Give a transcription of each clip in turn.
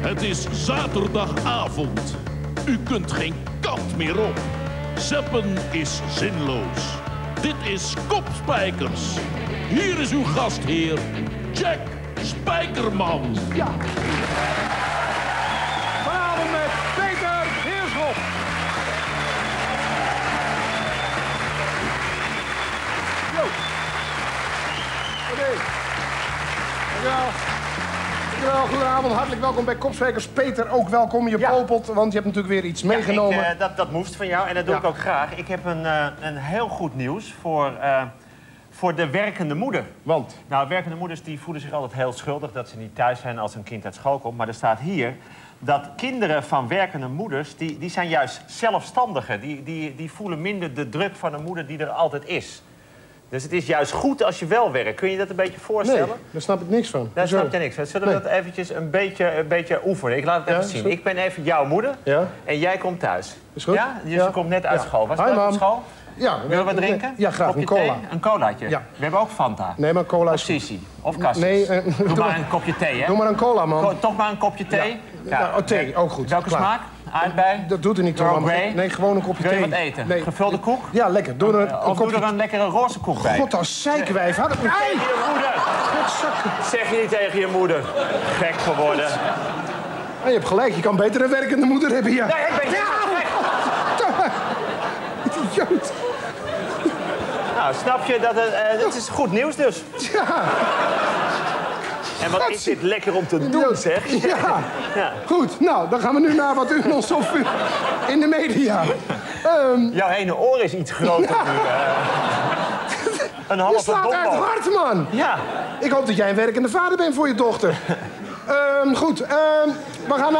Het is zaterdagavond. U kunt geen kant meer op. Zeppen is zinloos. Dit is Kopspijkers. Hier is uw gastheer, Jack Spijkerman. Ja. Vanavond met Peter Heerschop. Yo. Oké. Dankjewel. Dankjewel, goedenavond. Hartelijk welkom bij Kopspijkers. Peter, ook welkom. Je popelt, want je hebt natuurlijk weer iets meegenomen. Dat moest van jou en dat doe ik ook graag. Ik heb een heel goed nieuws voor de werkende moeder. Want? Nou, werkende moeders die voelen zich altijd heel schuldig dat ze niet thuis zijn als hun kind uit school komt. Maar er staat hier dat kinderen van werkende moeders, die zijn juist zelfstandiger. Die voelen minder de druk van een moeder die er altijd is. Dus het is juist goed als je wel werkt. Kun je dat een beetje voorstellen? Nee, daar snap ik niks van. Daar snap je niks van. Zullen we dat eventjes een beetje oefenen? Ik laat het even zien. Ik ben even jouw moeder en jij komt thuis. Is goed? Ja? Dus je komt net uit school. Was je op school? Ja. Wil je wat drinken? Ja, graag. Een cola. Een colaatje? Ja. We hebben ook Fanta. Nee, maar cola is... Of Sissi. Of Cassis. Nee, doe maar een kopje thee, hè? Doe maar een cola, man. Toch maar een kopje thee? Ja, thee, ook goed. Welke smaak? Aardbei? Dat doet er niet toe. Nee, gewoon een kopje thee. Wil je wat eten? Nee. Gevulde koek? Ja, lekker. Doe er een lekkere roze koek bij. God, als zeikwijf. Had het niet tegen je moeder. Zeg je niet tegen je moeder. Gek geworden. Ja, je hebt gelijk, je kan beter een werkende moeder hebben, ja. Nee, ik ben idioot. Nou, snap je dat het is goed nieuws dus. Ja. En wat is dit lekker om te doen, zeg. Ja. Goed, nou, dan gaan we nu naar wat u ons opvuurt in de media. Jouw ene oor is iets groter nu. Een halve je slaat uit het hart, man. Ja. Ik hoop dat jij een werkende vader bent voor je dochter. Goed, we gaan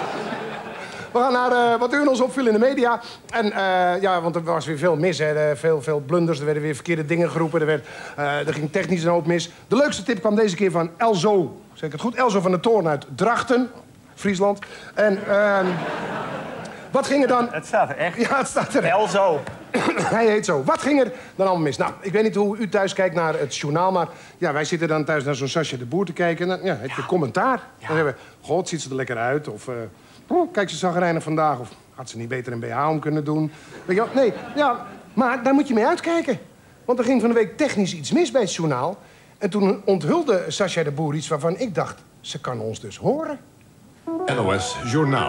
naar wat u ons opviel in de media. En ja, want er was weer veel mis, hè. Veel blunders, er werden weer verkeerde dingen geroepen. Er ging technisch een hoop mis. De leukste tip kwam deze keer van Elzo. Zeg ik het goed? Elzo van der Toorn uit Drachten, Friesland. En wat ging er dan... Het staat er echt. Ja, het staat er. Elzo. Hij heet zo. Wat ging er dan allemaal mis? Nou, ik weet niet hoe u thuis kijkt naar het journaal, maar ja, wij zitten dan thuis naar zo'n Sascha de Boer te kijken. En dan heb je commentaar. Dan hebben we, god, ziet ze er lekker uit? Of, kijk, ze zagrijnig vandaag. Of had ze niet beter een BH om kunnen doen? Weet je wel? Nee, ja, maar daar moet je mee uitkijken. Want er ging van de week technisch iets mis bij het journaal. En toen onthulde Sascha de Boer iets waarvan ik dacht, ze kan ons dus horen. NOS Journaal.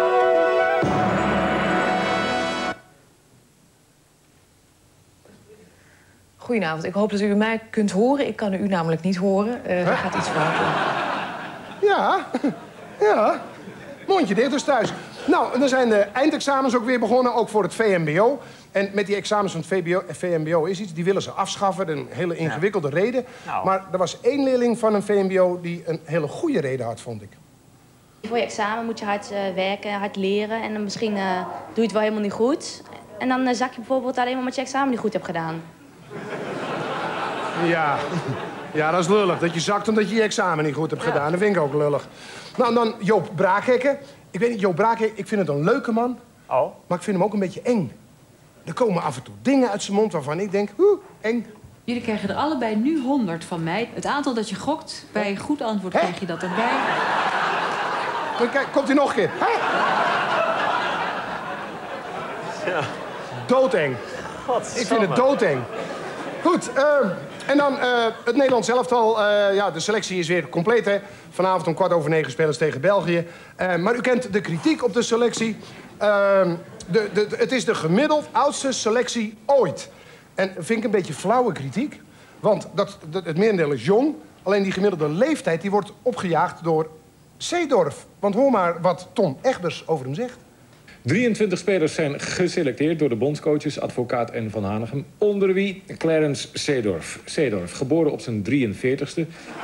Goedenavond, ik hoop dat u mij kunt horen. Ik kan u namelijk niet horen. Er gaat iets fout. Ja. Mondje dicht dus thuis. Nou, dan zijn de eindexamens ook weer begonnen, ook voor het VMBO. En met die examens van het VMBO is iets, die willen ze afschaffen. Een hele ingewikkelde reden. Nou. Maar er was één leerling van een VMBO die een hele goede reden had, vond ik. Voor je examen moet je hard werken, hard leren. En dan misschien doe je het wel helemaal niet goed. En dan zak je bijvoorbeeld alleen maar omdat je examen niet goed hebt gedaan. Ja, dat is lullig. Dat je zakt omdat je je examen niet goed hebt gedaan. Dat vind ik ook lullig. Nou, en dan Joop Braakhekken. Ik weet niet, Joop Braakhekken, ik vind het een leuke man. Oh. Maar ik vind hem ook een beetje eng. Er komen af en toe dingen uit zijn mond waarvan ik denk, eng. Jullie krijgen er allebei nu 100 van mij. Het aantal dat je gokt, bij een goed antwoord krijg je dat erbij. Kijk, komt hij nog een keer. Ja. Doodeng. Ik vind het doodeng. Goed, en dan het Nederlands elftal. Ja, de selectie is weer compleet, hè. Vanavond om 9:15 spelen ze tegen België. Maar u kent de kritiek op de selectie. Het is de gemiddeld oudste selectie ooit. En vind ik een beetje flauwe kritiek. Want het merendeel is jong. Alleen die gemiddelde leeftijd die wordt opgejaagd door Seedorf. Want hoor maar wat Tom Egbers over hem zegt. 23 spelers zijn geselecteerd door de bondscoaches Advocaat en Van Hanegem. Onder wie Clarence Seedorf. Seedorf, geboren op zijn 43ste.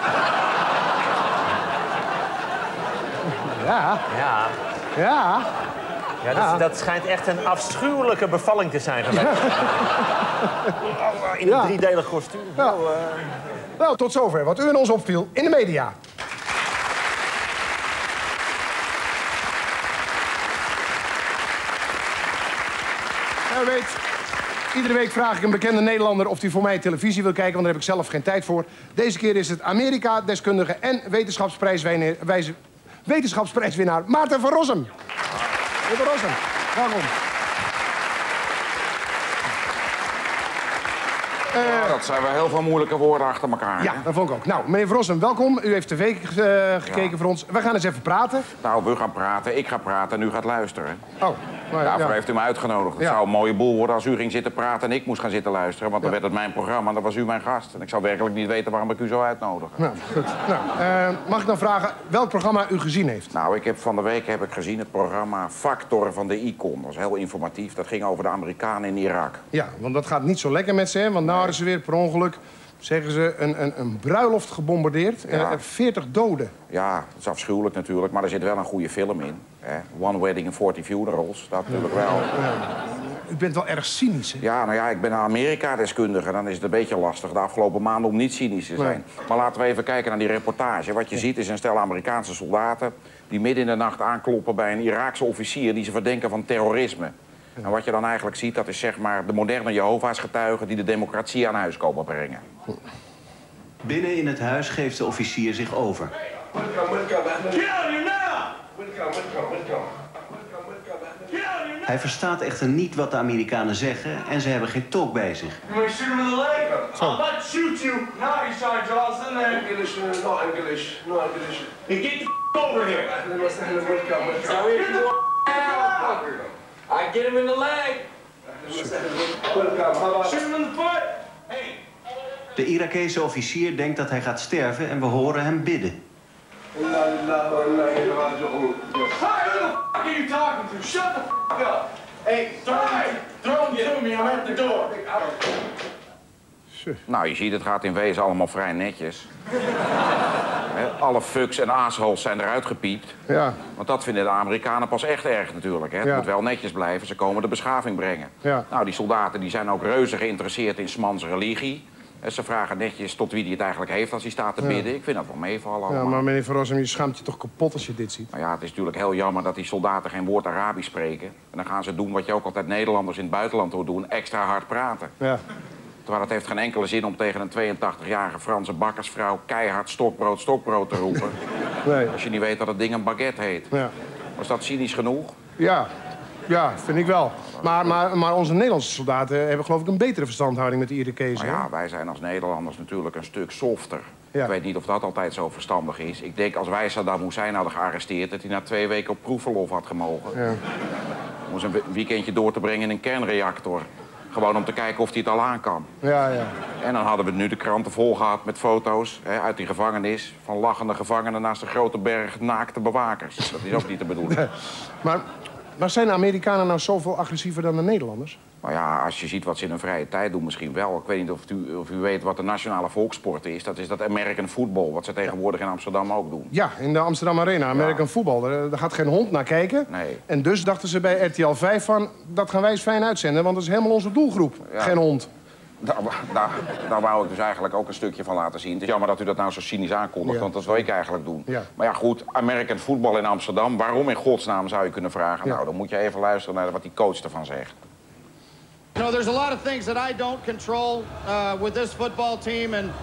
Ja, dat schijnt echt een afschuwelijke bevalling te zijn geweest. In een driedelig kostuum. Ja. Nou, tot zover wat u in ons opviel in de media. U weet, iedere week vraag ik een bekende Nederlander of hij voor mij televisie wil kijken, want daar heb ik zelf geen tijd voor. Deze keer is het Amerika-deskundige en wetenschapsprijswinnaar wetenschapsprijswinnaar Maarten van Rossum. Meneer van Rossum, welkom. Dat zijn wel heel veel moeilijke woorden achter elkaar. Ja, dat vond ik ook. Nou, meneer van Rossum, welkom. U heeft tv gekeken voor ons. We gaan eens even praten. Nou, we gaan praten, ik ga praten en u gaat luisteren. Oh, nou, Daarvoor heeft u me uitgenodigd. Het zou een mooie boel worden als u ging zitten praten en ik moest gaan zitten luisteren. Want dan werd het mijn programma en dan was u mijn gast. En ik zou werkelijk niet weten waarom ik u zou uitnodigen. Nou, goed. Nou, mag ik dan vragen welk programma u gezien heeft? Nou, van de week heb ik gezien het programma Factor van de Icon. Dat was heel informatief. Dat ging over de Amerikanen in Irak. Ja, want dat gaat niet zo lekker met ze, hè? Want nou hadden ze weer per ongeluk, zeggen ze, een bruiloft gebombardeerd. Ja. 40 doden. Ja, dat is afschuwelijk natuurlijk, maar er zit wel een goede film in. Hè? One Wedding and 40 Funerals, dat natuurlijk wel. U bent wel erg cynisch, hè? Ja, nou ja, ik ben een Amerika-deskundige. Dan is het een beetje lastig de afgelopen maanden om niet cynisch te zijn. Nee. Maar laten we even kijken naar die reportage. Wat je ziet is een stel Amerikaanse soldaten die midden in de nacht aankloppen bij een Iraakse officier die ze verdenken van terrorisme. En wat je dan eigenlijk ziet, dat is zeg maar de moderne Jehovah's getuigen die de democratie aan huis komen brengen. Binnen in het huis geeft de officier zich over. Hij verstaat echter niet wat de Amerikanen zeggen en ze hebben geen tolk bij zich. I get him in the leg. Shoot him in the foot. Hey. De Irakese officier denkt dat hij gaat sterven en we horen hem bidden. Hi, who the f*** are you talking to? Shut the f*** up. Hey, throw him to me. I'm at the door. Nou, je ziet, het gaat in wezen allemaal vrij netjes. Alle fucks en assholes zijn eruit gepiept. Ja. Want dat vinden de Amerikanen pas echt erg natuurlijk. Hè? Het moet wel netjes blijven, ze komen de beschaving brengen. Ja. Nou, die soldaten die zijn ook reuze geïnteresseerd in 's mans religie. En ze vragen netjes tot wie die het eigenlijk heeft als hij staat te bidden. Ik vind dat wel meevallen allemaal. Ja, maar meneer Van Rossum, je schaamt je toch kapot als je dit ziet? Nou ja, het is natuurlijk heel jammer dat die soldaten geen woord Arabisch spreken. En dan gaan ze doen wat je ook altijd Nederlanders in het buitenland hoort doen. Extra hard praten. Ja. Terwijl het heeft geen enkele zin om tegen een 82-jarige Franse bakkersvrouw keihard stokbrood te roepen. Nee. Als je niet weet dat het ding een baguette heet. Ja. Was dat cynisch genoeg? Ja. Ja, vind ik wel. Maar onze Nederlandse soldaten hebben geloof ik een betere verstandhouding met de Irakezen. Nou ja, wij zijn als Nederlanders natuurlijk een stuk softer. Ja. Ik weet niet of dat altijd zo verstandig is. Ik denk als wij Saddam Hussein hadden gearresteerd, dat hij na 2 weken op proefverlof had gemogen. Ja. Om eens een weekendje door te brengen in een kernreactor. Gewoon om te kijken of hij het al aan kan. Ja, ja. En dan hadden we nu de kranten vol gehad met foto's uit die gevangenis. Van lachende gevangenen naast een grote berg naakte bewakers. Dat is ook niet de bedoeling. Nee. Maar zijn de Amerikanen nou zoveel agressiever dan de Nederlanders? Nou ja, als je ziet wat ze in hun vrije tijd doen, misschien wel. Ik weet niet of u weet wat de nationale volkssport is. Dat is dat American football, wat ze tegenwoordig in Amsterdam ook doen. Ja, in de Amsterdam Arena, American football. Daar gaat geen hond naar kijken. Nee. En dus dachten ze bij RTL 5 van, dat gaan wij eens fijn uitzenden, want dat is helemaal onze doelgroep. Ja. Geen hond. Daar wou ik dus eigenlijk ook een stukje van laten zien. Het is jammer dat u dat nou zo cynisch aankondigt, want dat zou ik eigenlijk doen. Ja. Maar ja, goed, American football in Amsterdam. Waarom in godsnaam zou je kunnen vragen? Ja. Nou, dan moet je even luisteren naar wat die coach ervan zegt. You know, there's a lot of things that I don't control with this football team, and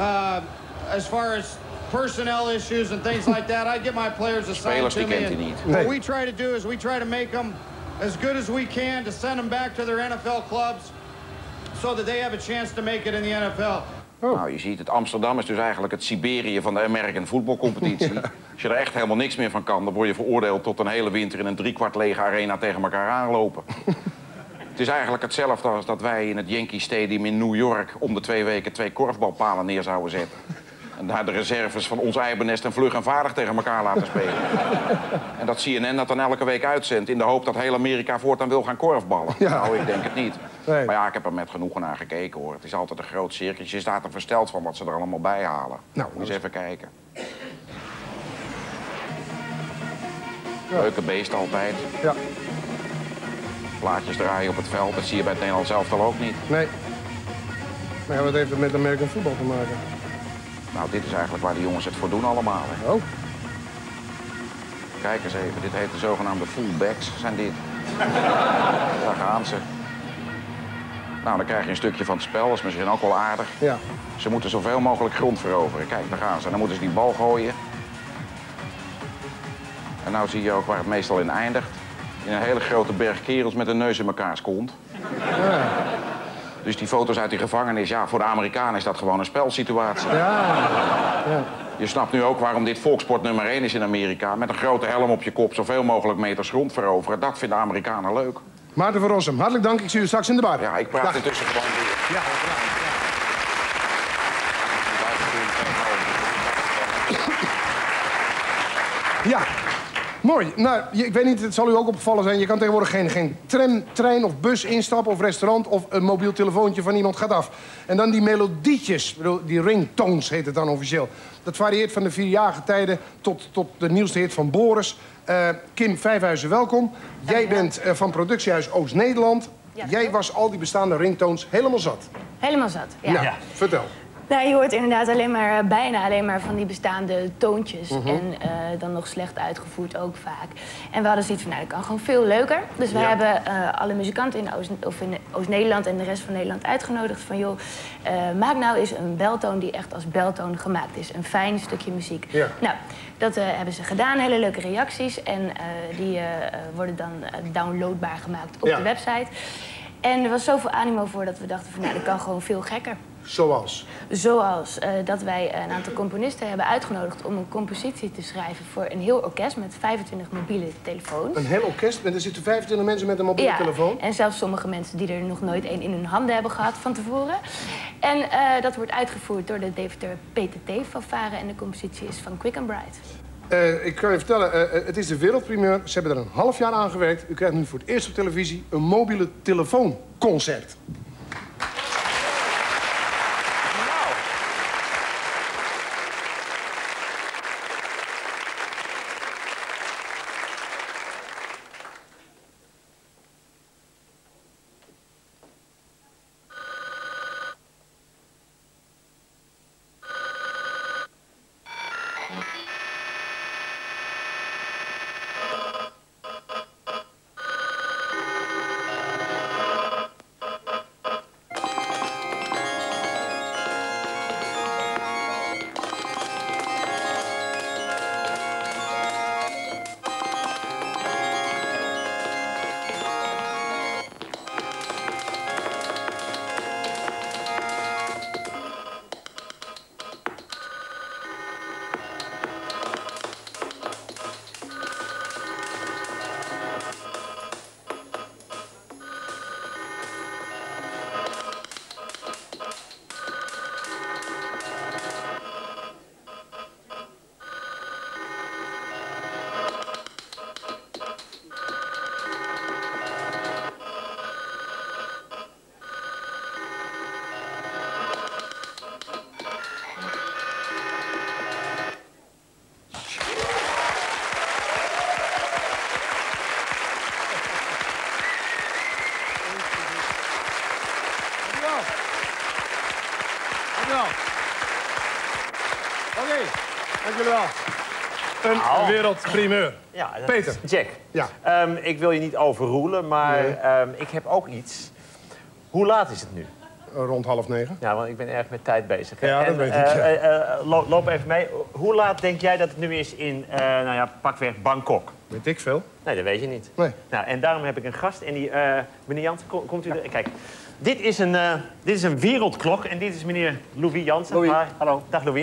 as far as personnel issues and things like that, I get my players assigned to me. Spelers die kent hij niet. What we try to do is we try to make them as good as we can to send them back to their NFL clubs, so that they have a chance to make it in the NFL. Oh. Nou, je ziet, het Amsterdam is dus eigenlijk het Siberië van de American voetbalcompetitie. Ja. Als je er echt helemaal niks meer van kan, dan word je veroordeeld tot een hele winter in een 3/4 lege arena tegen elkaar aanlopen. Het is eigenlijk hetzelfde als dat wij in het Yankee Stadium in New York om de 2 weken 2 korfbalpalen neer zouden zetten. En daar de reserves van ons eibenest en vlug en vaardig tegen elkaar laten spelen. En dat CNN dat dan elke week uitzendt in de hoop dat heel Amerika voortaan wil gaan korfballen. Ja. Nou, ik denk het niet. Nee. Maar ja, ik heb er met genoegen naar gekeken, hoor. Het is altijd een groot circus. Je staat er versteld van wat ze er allemaal bij halen. Nou, moet eens even kijken. Ja. Leuke beest altijd. Ja. Plaatjes draaien op het veld, dat zie je bij het Nederlands elftal ook niet. Nee. Maar ja, wat heeft het met American voetbal te maken? Nou, dit is eigenlijk waar de jongens het voor doen allemaal. Hè. Oh. Kijk eens even, dit heet de zogenaamde fullbacks, zijn dit. Daar gaan ze. Nou, dan krijg je een stukje van het spel, dat is misschien ook wel aardig. Ja. Ze moeten zoveel mogelijk grond veroveren. Kijk, daar gaan ze. Dan moeten ze die bal gooien. En nou zie je ook waar het meestal in eindigt. In een hele grote berg kerels met een neus in mekaars kont. Ja. Dus die foto's uit die gevangenis, ja, voor de Amerikanen is dat gewoon een spelsituatie. Ja. Je snapt nu ook waarom dit volkssport nummer 1 is in Amerika. Met een grote helm op je kop, zoveel mogelijk meters grond veroveren. Dat vinden de Amerikanen leuk. Maarten van Rossum, hartelijk dank. Ik zie u straks in de bar. Ja, ik praat intussen gewoon weer. Ja, ja, mooi. Nou, ik weet niet, het zal u ook opgevallen zijn. Je kan tegenwoordig geen tram, trein of bus instappen of restaurant of een mobiel telefoontje van iemand gaat af. En dan die melodietjes, die ringtones heet het dan officieel. Dat varieert van de 4-jarige tijden tot de nieuwste hit van Boris. Kim Vijfhuizen, welkom. Jij bent van productiehuis Oost-Nederland. Ja, jij was al die bestaande ringtones helemaal zat. Helemaal zat, ja. Nou, vertel. Nou, je hoort inderdaad bijna alleen maar van die bestaande toontjes. En dan nog slecht uitgevoerd ook vaak. En we hadden zoiets van, nou, dat kan gewoon veel leuker. Dus we hebben alle muzikanten in Oost-Nederland en de rest van Nederland uitgenodigd. Van, joh, maak nou eens een beltoon die echt als beltoon gemaakt is. Een fijn stukje muziek. Ja. Nou, dat hebben ze gedaan, hele leuke reacties. En die worden dan downloadbaar gemaakt op de website. En er was zoveel animo voor dat we dachten van, nou, dat kan gewoon veel gekker. Zoals? Zoals dat wij een aantal componisten hebben uitgenodigd om een compositie te schrijven voor een heel orkest met 25 mobiele telefoons. Een heel orkest? Er zitten 25 mensen met een mobiele telefoon? En zelfs sommige mensen die er nog nooit één in hun handen hebben gehad van tevoren. En dat wordt uitgevoerd door de Deventer PTT-fanfare en de compositie is van Quick and Bright. Ik kan je vertellen, het is de wereldprimeur. Ze hebben er een half jaar aan gewerkt. U krijgt nu voor het eerst op televisie een mobiele telefoonconcert. Oké, dank jullie wel. Een wereldprimeur. Ja, Peter. Jack. Ja. Ik wil je niet overroelen, maar ik heb ook iets. Hoe laat is het nu? Rond 8:30. Ja, want ik ben erg met tijd bezig. Ja, dat weet ik. Loop even mee. Hoe laat denk jij dat het nu is in, pakweg Bangkok? Weet ik veel. Nee, dat weet je niet. Nee. Nou, en daarom heb ik een gast. En die, meneer Jansen, komt u er? Kijk, dit is een wereldklok. En dit is meneer Louis Jansen. Louis. Hallo, dag Louis.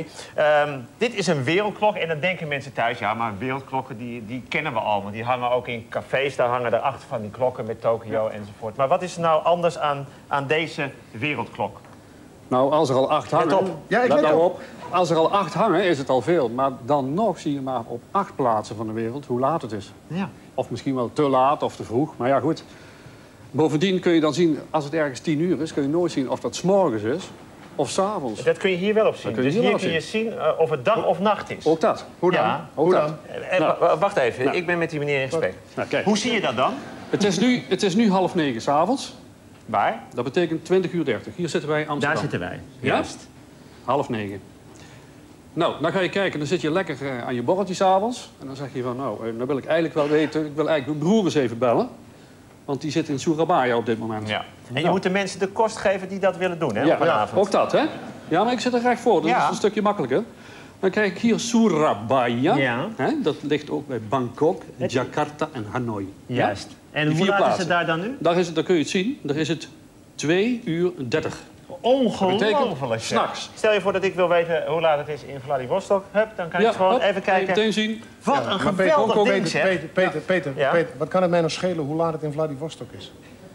Dit is een wereldklok. En dan denken mensen thuis, ja, maar wereldklokken die kennen we al. Want die hangen ook in cafés. Daar hangen erachter van die klokken met Tokio enzovoort. Maar wat is er nou anders aan deze wereldklok? Nou, als er al 8 hangen... Let op. Ja, ik let nou op. op. Als er al 8 hangen, is het al veel. Maar dan nog zie je maar op 8 plaatsen van de wereld hoe laat het is. Ja. Of misschien wel te laat of te vroeg. Maar ja, goed. Bovendien kun je dan zien, als het ergens 10 uur is... kun je nooit zien of dat 's morgens is of 's avonds. Dat kun je hier wel op zien. Dus hier kun je zien of het dag of nacht is. Ook dat. Hoe dan? Ja. Hoe dan? Wacht even, ik ben met die meneer in gesprek. Nou, kijk. Hoe zie je dat dan? Het is nu 8:30 's avonds. Waar? Dat betekent 20:30. Hier zitten wij in Amsterdam. Daar zitten wij. Ja? Juist. 8:30. Nou, dan ga je kijken, dan zit je lekker aan je borreltje 's avonds. En dan zeg je van, nou, dan wil ik eigenlijk wel weten... ik wil eigenlijk mijn broer eens even bellen. Want die zit in Surabaya op dit moment. Ja. En je moet de mensen de kost geven die dat willen doen, hè, op een avond. Ook dat, hè? Ja, maar ik zit er recht voor, dus dat is een stukje makkelijker. Dan krijg ik hier Surabaya. Ja. Hè? Dat ligt ook bij Bangkok, Jakarta en Hanoi. Juist. Ja? En hoe laat is het daar dan nu? Daar kun je het zien. Daar is het 2:30. Ongelooflijk. S'nachts. Stel je voor dat ik wil weten hoe laat het is in Vladivostok. Hup, dan kan ik gewoon even kijken. Meteen zien. Wat een geweldig ding, zeg. Peter, wat kan het mij nog schelen hoe laat het in Vladivostok is?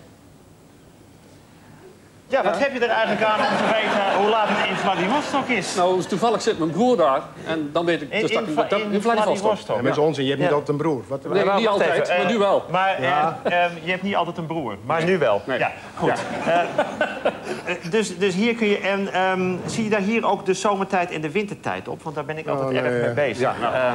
Ja, wat heb je er eigenlijk aan om te weten hoe laat het in Vladivostok is? Nou, dus toevallig zit mijn broer daar en dan weet ik... In Vladivostok. Ja, met ons en je hebt niet altijd een broer. Nee, niet altijd, maar nu wel. Maar je hebt niet altijd een broer, maar nu wel. Nee. Ja, goed. Ja. Dus hier kun je... En zie je daar hier ook de zomertijd en de wintertijd op? Want daar ben ik altijd erg mee bezig. Ja, nou.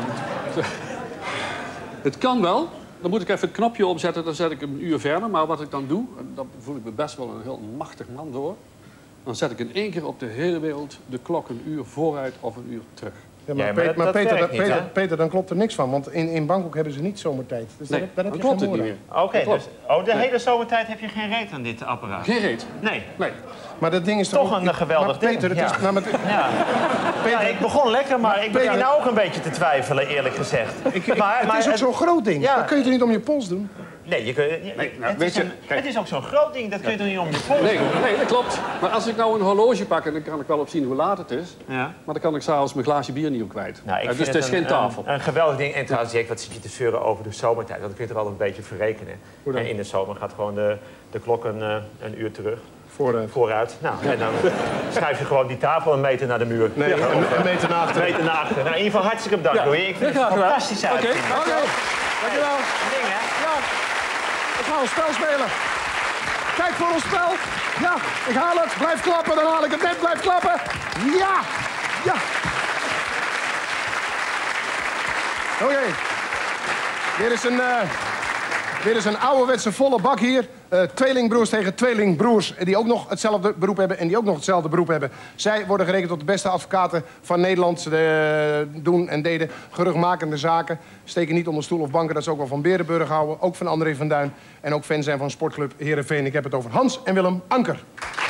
Het kan wel. Dan moet ik even het knopje opzetten, dan zet ik een uur verder. Maar wat ik dan doe, en dan voel ik me best wel een heel machtig man door. Dan zet ik in één keer op de hele wereld de klok een uur vooruit of een uur terug. Ja, maar Peter, dan klopt er niks van. Want in Bangkok hebben ze niet zomertijd. Dus nee, daar heb je klopt geen het niet meer. Oké, dus de hele zomertijd heb je geen reet aan dit apparaat? Geen reet? Nee. Maar dat ding is toch een geweldig ding. Peter, het is... Nou, Peter, ik begon lekker, maar ik begin nou ook een beetje te twijfelen, eerlijk gezegd. Het is ook zo'n groot ding. Ja. Dat kun je toch niet om je pols doen? Nee, het is ook zo'n groot ding, dat kun je toch niet om je pols doen? Nee, dat klopt. Maar als ik nou een horloge pak, dan kan ik wel op zien hoe laat het is. Ja. Maar dan kan ik s'avonds mijn glaasje bier niet op kwijt. Nou, dus het is geen tafel. Een geweldig ding. En trouwens, Jack, wat zit je te zeuren over de zomertijd? Dat kun je er wel een beetje verrekenen. En in de zomer gaat gewoon de klok een uur terug. Vooruit. Nou, en dan schuif je gewoon die tafel een meter naar de muur. Nee, een meter naar achter. Een meter naar achter. Nou, in ieder geval hartstikke bedankt, hoor. Ik vind het fantastisch uit. Oké. Dankjewel. Ding, hè? Ja. We gaan een spel spelen. Kijk voor ons spel. Ja, ik haal het. Blijf klappen, dan haal ik het net. Blijf klappen. Ja. Ja. Oké. Dit is een ouderwetse volle bak hier. Tweelingbroers tegen tweelingbroers die ook nog hetzelfde beroep hebben en die ook nog hetzelfde beroep hebben. Zij worden gerekend tot de beste advocaten van Nederland. Ze doen en deden geruchtmakende zaken. Steken niet onder stoel of banken dat ze ook wel van Berenburg houden. Ook van André van Duin. En ook fan zijn van sportclub Heerenveen. Ik heb het over Hans en Willem Anker.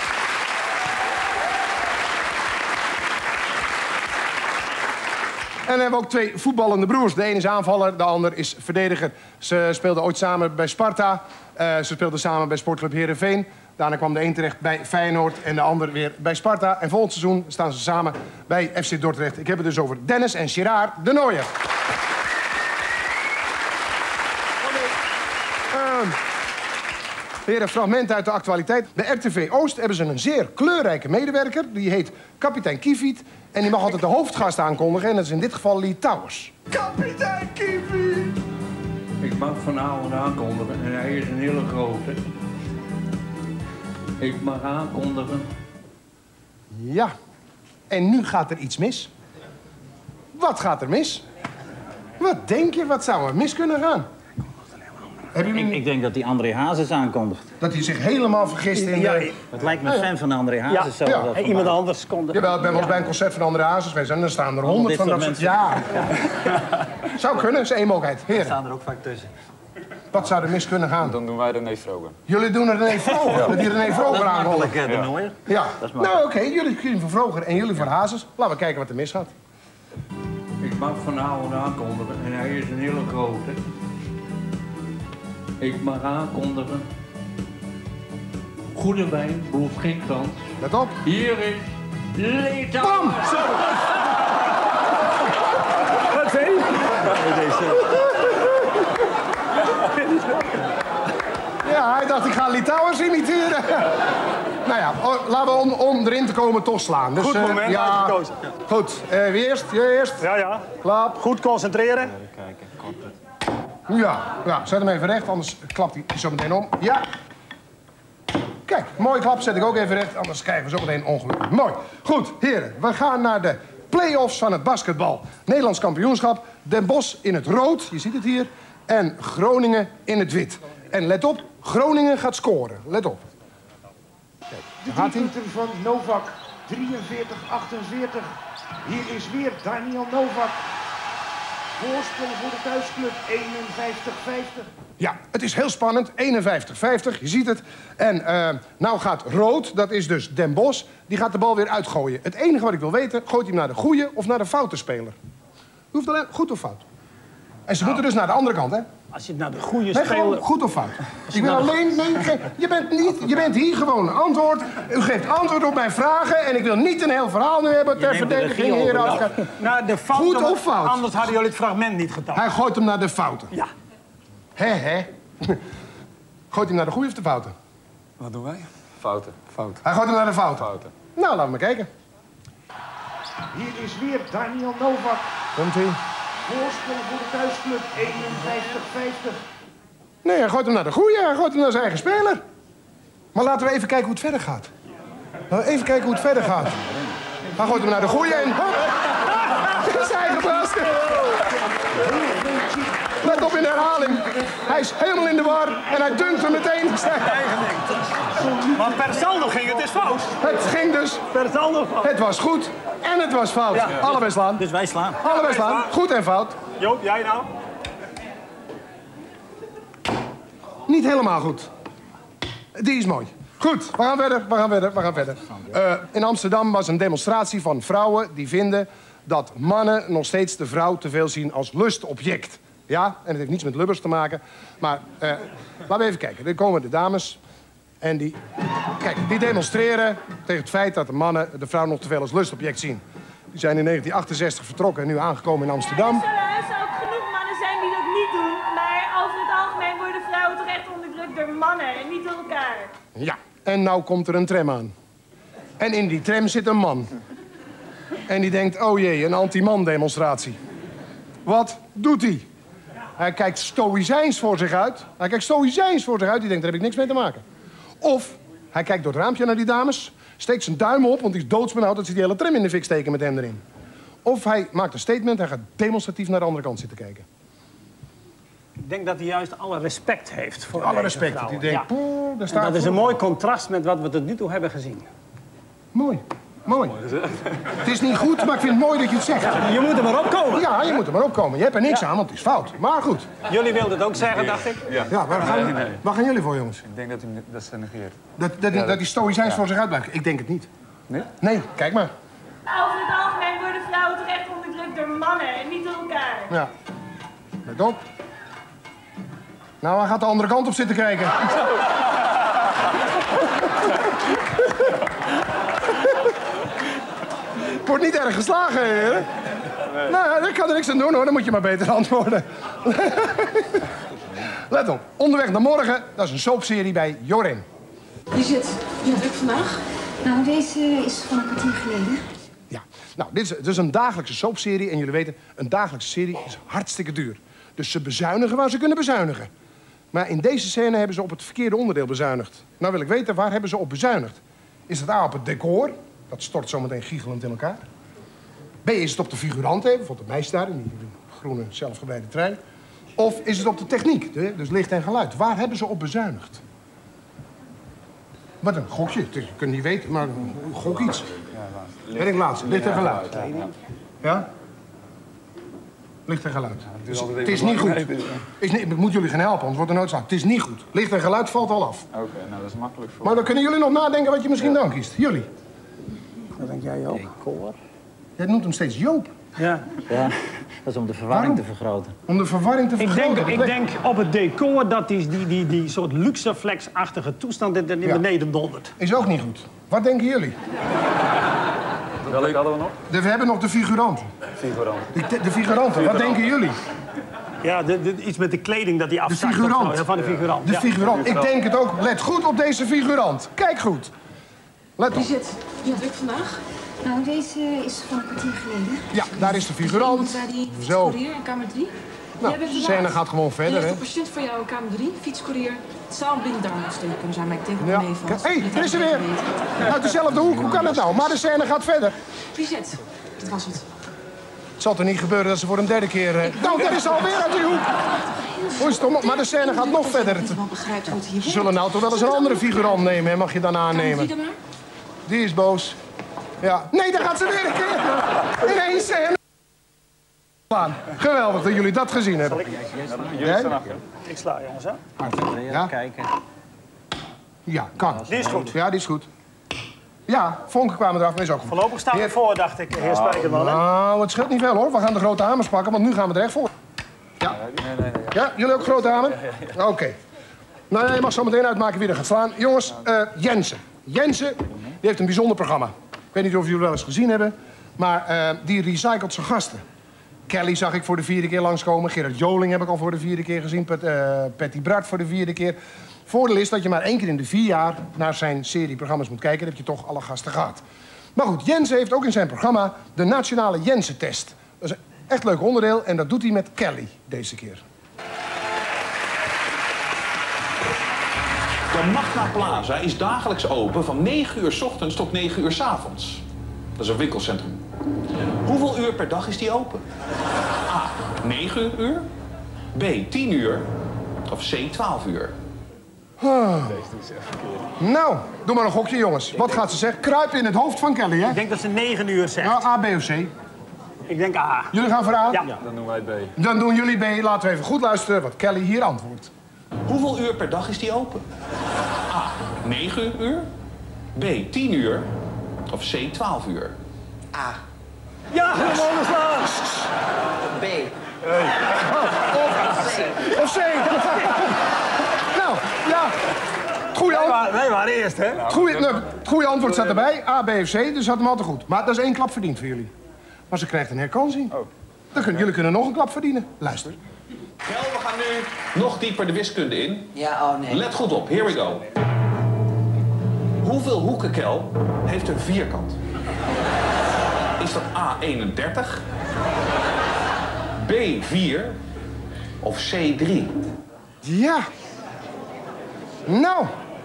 En dan hebben we ook twee voetballende broers. De een is aanvaller, de ander is verdediger. Ze speelden ooit samen bij Sparta. Ze speelden samen bij sportclub Heerenveen. Daarna kwam de een terecht bij Feyenoord en de ander weer bij Sparta. En volgend seizoen staan ze samen bij FC Dordrecht. Ik heb het dus over Dennis en Gerard de Nooijer. Weer een fragment uit de actualiteit. Bij RTV Oost hebben ze een zeer kleurrijke medewerker. Die heet kapitein Kiefiet. En die mag altijd de hoofdgast aankondigen. En dat is in dit geval Lee Towers. Kapitein Kiefiet! Ik mag vanavond aankondigen en hij is een hele grote. Ik mag aankondigen. Ja. En nu gaat er iets mis. Wat gaat er mis? Wat denk je? Wat zou er mis kunnen gaan? Ik denk dat die André Hazes aankondigt. Dat hij zich helemaal vergist in... Het lijkt me fan van André Hazes. Ja. Iemand anders kon... Jawel, ik ben wel eens bij een concert van André Hazes geweest en dan staan er 100 van dat soort... Ja. Zou kunnen, is één mogelijkheid. Heren. Er staan er ook vaak tussen. Wat zou er mis kunnen gaan? Dan doen wij René Vroger. Jullie doen er René Vroger? Ja. Dat die René Vroger aankondigt? De Nooijer. Ja. Nou, oké, jullie kiezen voor Vroger en jullie voor Hazes. Laten we kijken wat er misgaat. Ik mag vanavond aankondigen en hij is een hele grote. Ik mag aankondigen. Goede wijn behoeft geen krans. Let op. Hier is Lee Towers. Bam! Wat zei je? Ja, hij dacht ik ga Lee Towers imiteren. Nou ja, laten we om erin te komen toch slaan. Dus, goed moment, ja, uitgekozen. Goed, wie eerst? Je eerst? Ja. Klap. Goed concentreren. Even kijken. Ja, zet hem even recht, anders klapt hij zo meteen om. Ja. Kijk, mooie klap, zet ik ook even recht, anders krijgen we zo meteen ongeluk. Mooi. Goed, heren, we gaan naar de play-offs van het basketbal. Nederlands kampioenschap, Den Bosch in het rood, je ziet het hier, en Groningen in het wit. En let op, Groningen gaat scoren. Let op. Kijk, de driepunter van Novak, 43-48. Hier is weer Daniel Novak. Voorsprong voor de thuisclub 51-50. Ja, het is heel spannend. 51-50, je ziet het. En nou gaat Rood, dat is dus Den Bosch, die gaat de bal weer uitgooien. Het enige wat ik wil weten, gooit hij hem naar de goede of naar de foute speler? U hoeft alleen goed of fout. En ze moeten dus naar de andere kant, hè? Als je het naar de goede Nee, speler... gewoon goed of fout. Ik wil alleen... Nee, je bent hier gewoon antwoord. U geeft antwoord op mijn vragen. En ik wil niet een heel verhaal nu hebben ter verdediging, heren. Naar de fout, goed of fout? Anders hadden jullie het fragment niet getoond. Hij gooit hem naar de fouten. Ja. Hè? Gooit hij hem naar de goede of de fouten? Wat doen wij? Fouten. Fout. Hij gooit hem naar de fouten. Nou, laten we maar kijken. Hier is weer Daniel Novak. Komt-ie. Voorsprong voor de thuisclub 51-50. Nee, hij gooit hem naar de goeie. Hij gooit hem naar zijn eigen speler. Maar laten we even kijken hoe het verder gaat. Even kijken hoe het verder gaat. Hij gooit hem naar de goeie en... Hop! Zijn eigen basket. Let op in de herhaling. Hij is helemaal in de war en hij dunkt hem meteen. Maar per saldo ging het dus fout. Het ging dus... Per saldo fout. Het was goed en het was fout. Ja. Allebei slaan. Dus wij slaan. Allebei slaan. Goed en fout. Joop, jij nou? Niet helemaal goed. Die is mooi. Goed, we gaan verder. In Amsterdam was een demonstratie van vrouwen die vinden dat mannen nog steeds de vrouw te veel zien als lustobject. Ja, en het heeft niets met lubbers te maken. Maar laten we even kijken. Er komen de dames en die demonstreren tegen het feit dat de mannen de vrouw nog te veel als lustobject zien. Die zijn in 1968 vertrokken en nu aangekomen in Amsterdam. Er zullen ook genoeg mannen zijn die dat niet doen. Maar over het algemeen worden vrouwen toch echt onderdrukt door mannen en niet door elkaar. Ja, en nou komt er een tram aan. En in die tram zit een man. En die denkt, oh jee, een anti-man demonstratie. Wat doet hij? Hij kijkt stoïcijns voor zich uit. Die denkt, daar heb ik niks mee te maken. Of hij kijkt door het raampje naar die dames, steekt zijn duim op, want die is doodsbenauwd dat ze die hele tram in de fik steken met hem erin. Of hij maakt een statement, hij gaat demonstratief naar de andere kant zitten kijken. Ik denk dat hij juist alle respect heeft voor alle respect. Dat hij denkt, daar staat dat is een mooi contrast met wat we tot nu toe hebben gezien. Mooi. Het is niet goed, maar ik vind het mooi dat je het zegt. Je moet er maar opkomen. Ja, je moet er maar opkomen. Je hebt er niks aan, want het is fout. Maar goed. Jullie wilden het ook zeggen, dacht ik? Ja, waar gaan jullie voor, jongens? Ik denk dat u dat ze negeert. Dat die stoïcijns voor zich uit blijven. Ik denk het niet. Nee? Nee, kijk maar. Over het algemeen worden vrouwen toch echt onderdrukt door mannen en niet door elkaar. Ja. Let op. Nou, hij gaat de andere kant op zitten kijken. Wordt niet erg geslagen, heren. Nee. Nou, ik kan er niks aan doen, hoor. Dan moet je maar beter antwoorden. Let op. Onderweg naar morgen, dat is een soapserie bij Jorin. Je zit druk vandaag. Nou, deze is van een kwartier geleden. Ja, nou, dit is een dagelijkse soapserie. En jullie weten, een dagelijkse serie is hartstikke duur. Dus ze bezuinigen waar ze kunnen bezuinigen. Maar in deze scène hebben ze op het verkeerde onderdeel bezuinigd. Nou wil ik weten, waar hebben ze op bezuinigd? Is het A, op het decor? Dat stort zometeen giechelend in elkaar. B, is het op de figuranten, bijvoorbeeld de meisje daar in die groene zelfgeleide trein. Of is het op de techniek, dus licht en geluid? Waar hebben ze op bezuinigd? Wat een gokje, je kunt niet weten, maar gok iets. Ben ik laatste, licht en geluid. Ja? Licht en geluid. Het is niet goed. Ik moet jullie gaan helpen, anders wordt er nooit zaak. Het is niet goed. Licht en geluid valt al af. Oké, nou dat is makkelijk voor. Maar dan kunnen jullie nog nadenken wat je misschien dan kiest. Jullie. Wat denk jij, Joop? Decor. Jij noemt hem steeds Joop. Ja. Ja, dat is om de verwarring te vergroten. Om de verwarring te vergroten? Ik denk op het decor dat die soort luxeflex-achtige toestand in beneden dondert. Is ook niet goed. Wat denken jullie? Welke hadden we nog? We hebben nog de figuranten. De figuranten, wat denken jullie? Ja, iets met de kleding dat die afzakt. De figurant. Van de figurant. De figurant. Ik denk het ook. Let goed op deze figurant. Kijk goed. Let op. Je zit druk vandaag. Nou, deze is van een kwartier geleden. Ja, daar is de figurant. Zo. Fietscourier in kamer 3. Nou, de scène gaat gewoon verder, hè? De patiënt voor jou in kamer 3, fietscourier. Het zou een blinddarmontsteking kunnen zijn, maar ik denk dat Ja. het meevalt. Hé, er is er weer. Uit dezelfde hoek. Hoe kan dat nou? Maar de scène gaat verder. Bizet, dat was het. Het zal toch niet gebeuren dat ze voor een derde keer... Nou, dat is alweer uit die hoek. Hoe is het om? Maar de scène gaat nog verder. Ze zullen nou toch wel eens een andere figurant nemen, hè? Mag je dan aannemen? Die is boos. Ja. Nee, daar gaat ze weer een keer. In één scène. Geweldig dat jullie dat gezien hebben. Ik sla, jongens, hè? Ja? Kijken. Ja, kan. Die is goed. Ja, die is goed. Ja, vonken kwamen eraf, maar is ook goed. Voorlopig staan we voor, dacht ik, heer Spijkerman. Nou, het scheelt niet veel, hoor. We gaan de grote hamers pakken, want nu gaan we er echt voor. Ja? Ja, jullie ook grote hamer? Oké. Nou ja, je mag zo meteen uitmaken wie er gaat slaan. Jongens, Jensen. Jensen, die heeft een bijzonder programma. Ik weet niet of jullie wel eens gezien hebben, maar die recycelt zijn gasten. Kelly zag ik voor de 4e keer langskomen. Gerard Joling heb ik al voor de 4e keer gezien. Patty Bart voor de 4e keer. Voordeel is dat je maar 1 keer in de 4 jaar naar zijn serie programma's moet kijken. Dan heb je toch alle gasten gehad. Maar goed, Jensen heeft ook in zijn programma de Nationale Jensen-test. Dat is een echt leuk onderdeel en dat doet hij met Kelly deze keer. De Magna Plaza is dagelijks open van 9 uur 's ochtends tot 9 uur 's avonds. Dat is een winkelcentrum. Hoeveel uur per dag is die open? A. 9 uur. B. 10 uur. Of C. 12 uur. Nou, doe maar een gokje, jongens. Wat gaat ze zeggen? Kruipen in het hoofd van Kelly, hè? Ik denk dat ze 9 uur zegt. Nou, A, B of C? Ik denk A. Jullie gaan voor A? Ja. Dan doen wij B. Dan doen jullie B. Laten we even goed luisteren wat Kelly hier antwoordt. Hoeveel uur per dag is die open? A. 9 uur. B. 10 uur. Of C. 12 uur. A. Ja, helemaal slaan! B. Of C. Nou, ja. Wij waren eerst, hè? Het goede antwoord staat erbij. A, B of C, dus had hem altijd goed. Maar dat is 1 klap verdiend voor jullie. Maar ze krijgt een herkansing. Jullie kunnen nog een klap verdienen. Luister. Kel, we gaan nu nog dieper de wiskunde in. Ja, oh nee. Let goed op, here we go. Hoeveel hoeken, Kel, heeft een vierkant? Is dat A, 31, B, 4 of C, 3? Ja. Nou.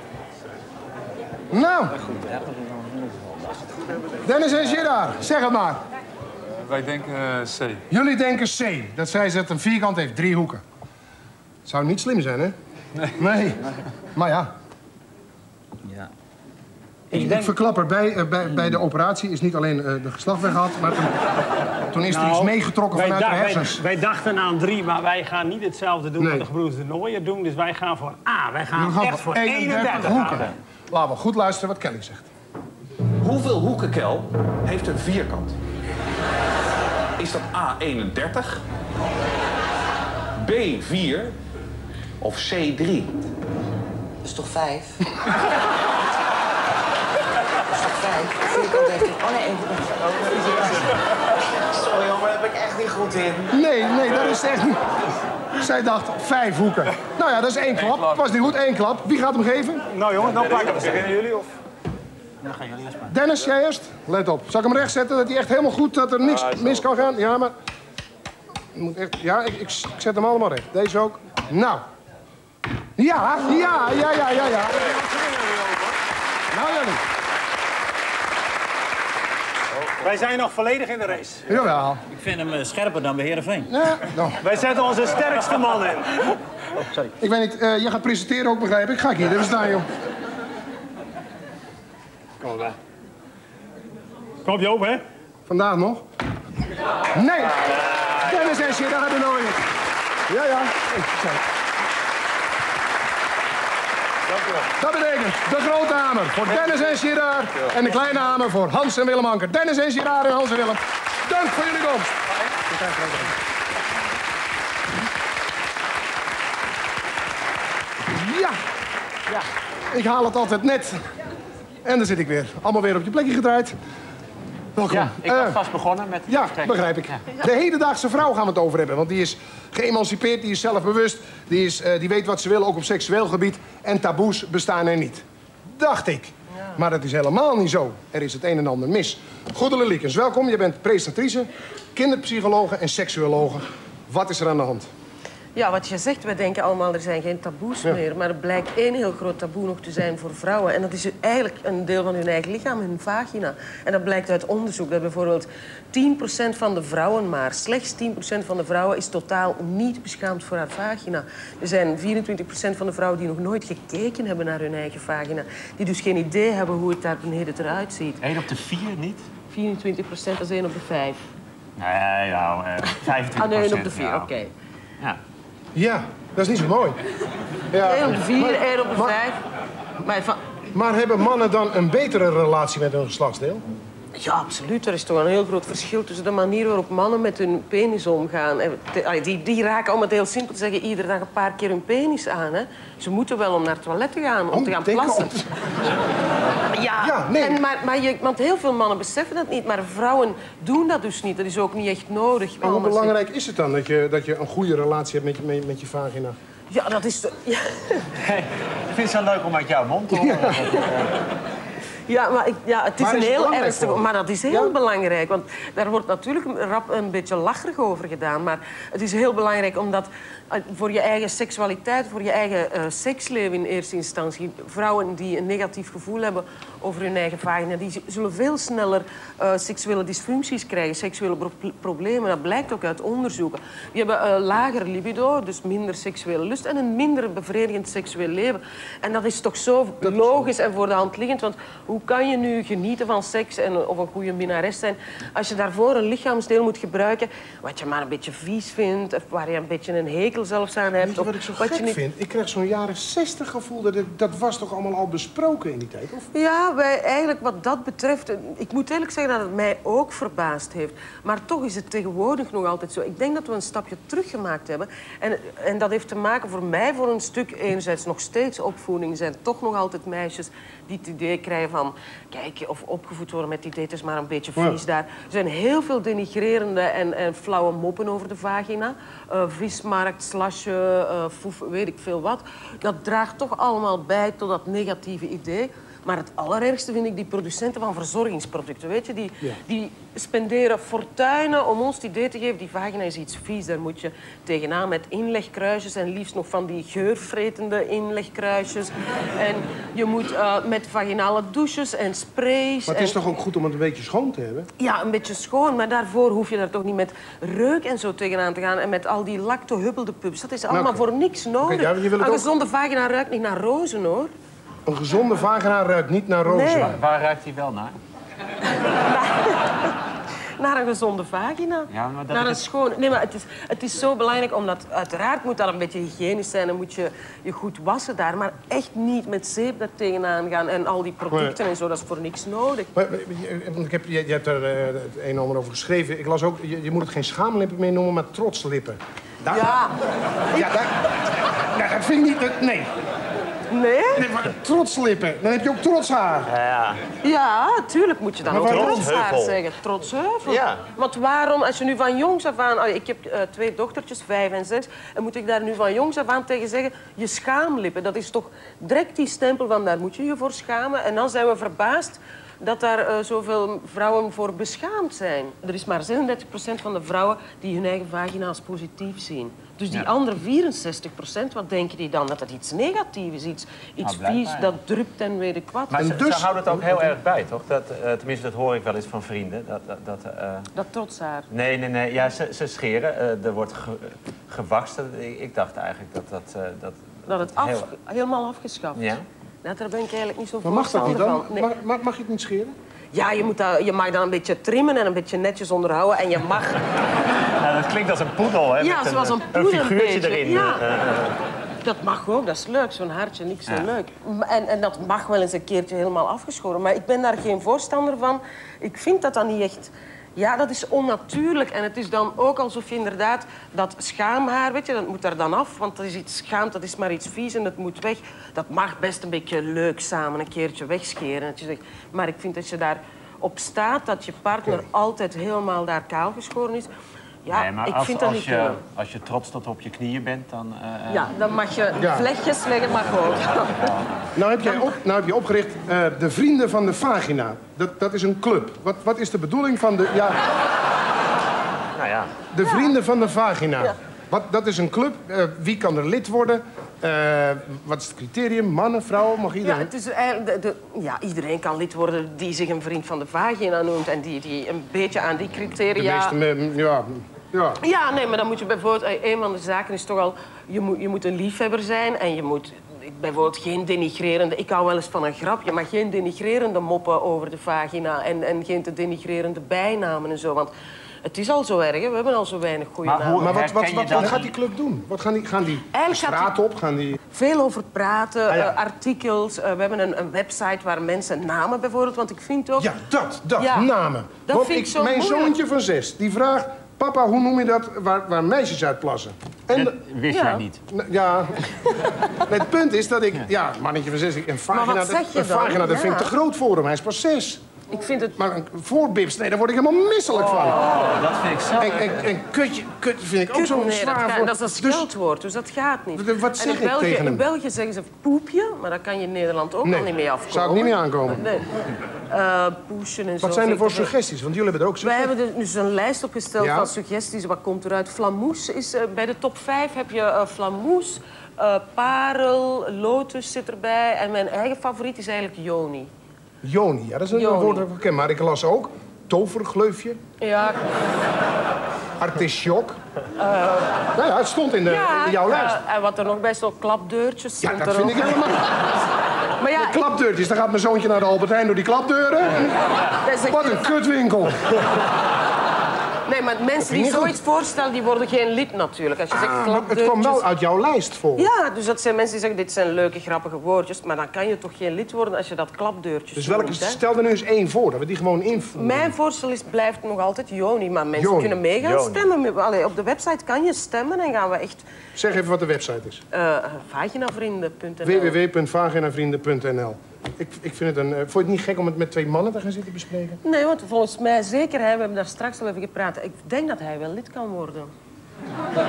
Dennis en Gerard, zeg het maar. Wij denken C. Jullie denken C. Dat zij zegt een vierkant heeft 3 hoeken. Zou niet slim zijn, hè? Nee. Maar ja. Ik verklap erbij, bij de operatie is niet alleen de geslacht weggehaald, maar toen is er iets meegetrokken vanuit de hersens. Wij dachten aan 3, maar wij gaan niet hetzelfde doen wat de gebroeders de Nooijer doen. Dus wij gaan voor A. Wij gaan echt voor 31 hoeken. Laten we goed luisteren wat Kelly zegt. Hoeveel hoeken, Kel, heeft een vierkant? Is dat A, 31, B, 4 of C, 3? Dat is toch 5? Dat is toch 5? Vierkant heeft het. Oh nee, sorry hoor, maar daar ben ik echt niet goed in. Nee, dat is echt niet. Zij dacht 5 hoeken. Nou ja, dat is 1 klap. Was niet goed, 1 klap. Wie gaat hem geven? Nou jongens, dan pakken we. Beginnen jullie of? Dan gaan jullie eerst maar. Dennis, jij eerst? Let op. Zal ik hem recht zetten, dat hij echt helemaal goed, dat er niks mis kan gaan? Ja, maar... Ja, ik zet hem allemaal recht. Deze ook. Nou. Ja. Nou, jullie. Wij zijn nog volledig in de race. Jawel. Ik vind hem scherper dan bij Heerenveen. Ja, nou. Wij zetten onze sterkste man in. Oh, sorry. Ik weet niet, jij gaat presenteren ook, begrijp ik. Ga ik hier even staan, joh. Kom erbij. Kom op, Joop, hè? Vandaag nog? Nee! Dennis en Gerard de Nooijer. Ja. Dat betekent de grote hamer voor Dennis en Gerard. En de kleine hamer voor Hans en Willem Anker. Dennis en Gerard en Hans en Willem. Dank voor jullie komst. Ja. Ik haal het altijd net. En dan zit ik weer. Allemaal weer op je plekje gedraaid. Welkom. Ja, ik was vast begonnen met... Ja, begrijp ik. De hedendaagse vrouw gaan we het over hebben. Want die is geëmancipeerd, die is zelfbewust. Die weet wat ze wil, ook op seksueel gebied. En taboes bestaan er niet. Dacht ik. Maar dat is helemaal niet zo. Er is het een en ander mis. Goedele Liekens, welkom. Je bent presentatrice, kinderpsychologe en seksuologe. Wat is er aan de hand? Ja, wat je zegt, wij denken allemaal er zijn geen taboes meer. Maar er blijkt één heel groot taboe nog te zijn voor vrouwen. En dat is eigenlijk een deel van hun eigen lichaam, hun vagina. En dat blijkt uit onderzoek dat bijvoorbeeld 10% van de vrouwen maar, slechts 10% van de vrouwen is totaal niet beschaamd voor haar vagina. Er zijn 24% van de vrouwen die nog nooit gekeken hebben naar hun eigen vagina. Die dus geen idee hebben hoe het daar beneden eruit ziet. 1 op de 4 niet? 24%, dat is 1 op de 5. Nee, nou, 25%. Ah, nee, 1 op de 4, oké. Ja. Ja, dat is niet zo mooi. Ja. 1 op de 4, 1 op de 5. Maar hebben mannen dan een betere relatie met hun geslachtsdeel? Ja, absoluut. Er is toch een heel groot verschil tussen de manier waarop mannen met hun penis omgaan. Die raken, om het heel simpel te zeggen, iedere dag een paar keer hun penis aan. Hè. Ze moeten wel om naar het toilet te gaan, om te gaan plassen. Ja, nee. Want heel veel mannen beseffen dat niet, maar vrouwen doen dat dus niet. Dat is ook niet echt nodig. Maar hoe belangrijk is het dan dat je een goede relatie hebt met je vagina? Ja, dat is... Ja. Hey, ik vind het zo leuk om uit jouw mond te horen. Ja, maar het is een heel ernstig... Maar dat is heel belangrijk, want daar wordt natuurlijk rap een beetje lacherig over gedaan. Maar het is heel belangrijk omdat voor je eigen seksualiteit, voor je eigen seksleven in eerste instantie, vrouwen die een negatief gevoel hebben over hun eigen vagina, die zullen veel sneller seksuele dysfuncties krijgen, seksuele problemen. Dat blijkt ook uit onderzoeken. Die hebben lager libido, dus minder seksuele lust en een minder bevredigend seksueel leven. En dat is toch zo logisch en voor de hand liggend, want hoe kan je nu genieten van seks of een goede minnares zijn als je daarvoor een lichaamsdeel moet gebruiken wat je maar een beetje vies vindt of waar je een beetje een hekel zelfs aan hebt? Weet je wat ik zo gek vind? Ik krijg zo'n jaren 60 gevoel dat was toch allemaal al besproken in die tijd? Of? Ja, eigenlijk wat dat betreft, ik moet eerlijk zeggen dat het mij ook verbaasd heeft. Maar toch is het tegenwoordig nog altijd zo. Ik denk dat we een stapje teruggemaakt hebben. En dat heeft te maken voor mij voor een stuk enerzijds nog steeds opvoeding. Er zijn toch nog altijd meisjes die het idee krijgen van, kijk, of opgevoed worden met het idee, het is maar een beetje vies daar. Er zijn heel veel denigrerende en flauwe moppen over de vagina. Vismarkt, slasje, foef, weet ik veel wat. Dat draagt toch allemaal bij tot dat negatieve idee. Maar het allerergste vind ik die producenten van verzorgingsproducten. Weet je, die spenderen fortuinen om ons het idee te geven, die vagina is iets vies. Daar moet je tegenaan met inlegkruisjes en liefst nog van die geurvretende inlegkruisjes. En je moet met vaginale douches en sprays. Maar het is toch ook goed om het een beetje schoon te hebben? Ja, een beetje schoon, maar daarvoor hoef je daar toch niet met reuk en zo tegenaan te gaan. En met al die lactohubbelde pubs. Dat is allemaal voor niks nodig. Een gezonde vagina ruikt niet naar rozen, hoor. Een gezonde vagina ruikt niet naar rozen. Nee. Waar ruikt hij wel naar? Naar een gezonde vagina. Ja, maar dat naar een schone... Nee, maar het is zo belangrijk, omdat uiteraard moet dat een beetje hygiënisch zijn en moet je je goed wassen daar. Maar echt niet met zeep daar tegenaan gaan en al die producten en zo, dat is voor niks nodig. Maar, je hebt er het een en ander over geschreven. Ik las ook, je moet het geen schaamlippen meer noemen, maar trotslippen. Ja. Dat vind ik niet... Nee. Nee? Nee, maar trotslippen. Dan heb je ook trotshaar. Ja, tuurlijk moet je dan ook trotshaar zeggen. Trotsheuvel. Ja. Want waarom, als je nu van jongs af aan... Ik heb 2 dochtertjes, 5 en 6. En moet ik daar nu van jongs af aan tegen zeggen... Je schaamlippen, dat is toch direct die stempel van... Daar moet je je voor schamen. En dan zijn we verbaasd dat daar zoveel vrouwen voor beschaamd zijn. Er is maar 36% van de vrouwen die hun eigen vagina als positief zien. Dus die andere 64%, wat denken die dan? Dat het iets negatiefs is, iets vies, dat drupt en weet ik wat. Maar ze houden het ook heel erg bij, toch? Tenminste, dat hoor ik wel eens van vrienden. Dat trotshaar? Nee. Ja, ze scheren. Er wordt gewakst. Ik dacht eigenlijk dat het helemaal afgeschaft. Ja. Nou, daar ben ik eigenlijk niet zo maar mag dat niet dan? Nee. Mag je het niet scheren? Ja, je mag dan een beetje trimmen en een beetje netjes onderhouden. En je mag... Ja, dat klinkt als een poedel, hè? Ja, zoals een poedel een figuurtje erin. Ja. Dat mag ook, dat is leuk. Zo'n hartje, niks zo leuk. En dat mag wel eens een keertje helemaal afgeschoren. Maar ik ben daar geen voorstander van. Ik vind dat niet echt... Ja, dat is onnatuurlijk. En het is dan ook alsof je inderdaad dat schaamhaar, weet je, dat moet er dan af. Want dat is iets schaamd, dat is maar iets vies en dat moet weg. Dat mag best een beetje leuk samen een keertje wegscheren. Dat je zegt, maar ik vind dat je daar op staat, dat je partner altijd helemaal daar kaal geschoren is. Ja, nee, maar ik vind dat niet... als je trots tot op je knieën bent, dan... Ja, dan mag je vlechtjes leggen, mag ook. Nou heb je opgericht de Vrienden van de Vagina. Dat is een club. Wat is de bedoeling van de... Ja... Nou ja. De Vrienden van de Vagina. Ja. Dat is een club. Wie kan er lid worden? Wat is het criterium? Mannen, vrouwen, mag iedereen? Ja, het is eigenlijk iedereen kan lid worden die zich een vriend van de vagina noemt en die een beetje aan die criteria... De meeste, Ja, nee, maar dan moet je bijvoorbeeld... Een van de zaken is toch al... Je moet een liefhebber zijn en je moet bijvoorbeeld geen denigrerende... Ik hou wel eens van een grapje, maar geen denigrerende moppen over de vagina en geen te denigrerende bijnamen en zo. Want Het is al zo erg, hè? We hebben al zo weinig goede namen. Maar wat gaat die club doen? Wat gaan die de straat op? Gaan die... Veel over praten, artikels. We hebben een website waar mensen namen bijvoorbeeld, want ik vind ook... Ja, namen. Dat want vind ik zo mijn moeilijk. zoontje van 6, die vraagt... Papa, hoe noem je dat waar meisjes uit plassen? En dat wist jij niet. Ja. Nee, het punt is dat ik... Ja, mannetje van 6, een vagina, dat vind ik te groot voor hem. Hij is pas 6. Ik vind het... Maar een voorbips, nee, daar word ik helemaal misselijk van. Oh, dat vind ik zo. En kut vind ik ook zo zwaar. Dat is een scheldwoord, dus dat gaat niet. Wat zeg ik tegen hem? In België zeggen ze poepje, maar daar kan je in Nederland ook al niet mee afkomen. Zou ik niet mee aankomen. Nee. Poesje en zo. Wat zijn er voor suggesties? Want jullie hebben er ook Wij hebben dus een lijst opgesteld van suggesties. Wat komt eruit? Flamoes is bij de top 5 heb je flamoes, parel, lotus zit erbij. En mijn eigen favoriet is eigenlijk Joni. Joni, ja, dat is een woord dat ik ken. Maar ik las ook tovergleufje. Ja. Artisjok. Nou ja, het stond in jouw lijst. En wat er nog bij stond, klapdeurtjes. Ja, dat vind ik helemaal... Maar ja, klapdeurtjes, dan gaat mijn zoontje naar de Albert Heijn door die klapdeuren. Wat een kutwinkel. Nee, maar mensen die zoiets voorstellen, die worden geen lid natuurlijk. Als je zegt klapdeurtjes... Het kwam wel uit jouw lijst voor. Ja, dus dat zijn mensen die zeggen, dit zijn leuke, grappige woordjes. Maar dan kan je toch geen lid worden als je dat klapdeurtjes Dus welke, stel er nu eens één voor, dat we die gewoon invoeren. Mijn voorstel blijft nog altijd Joni, maar mensen kunnen mee gaan stemmen. Allee, op de website kan je stemmen en gaan we echt... Zeg even wat de website is. Vaginavrienden.nl www.vaginavrienden.nl. Ik vind het vond je het niet gek om het met 2 mannen te gaan zitten bespreken? Nee, want volgens mij zeker, we hebben daar straks al even gepraat. Ik denk dat hij wel lid kan worden. Ja.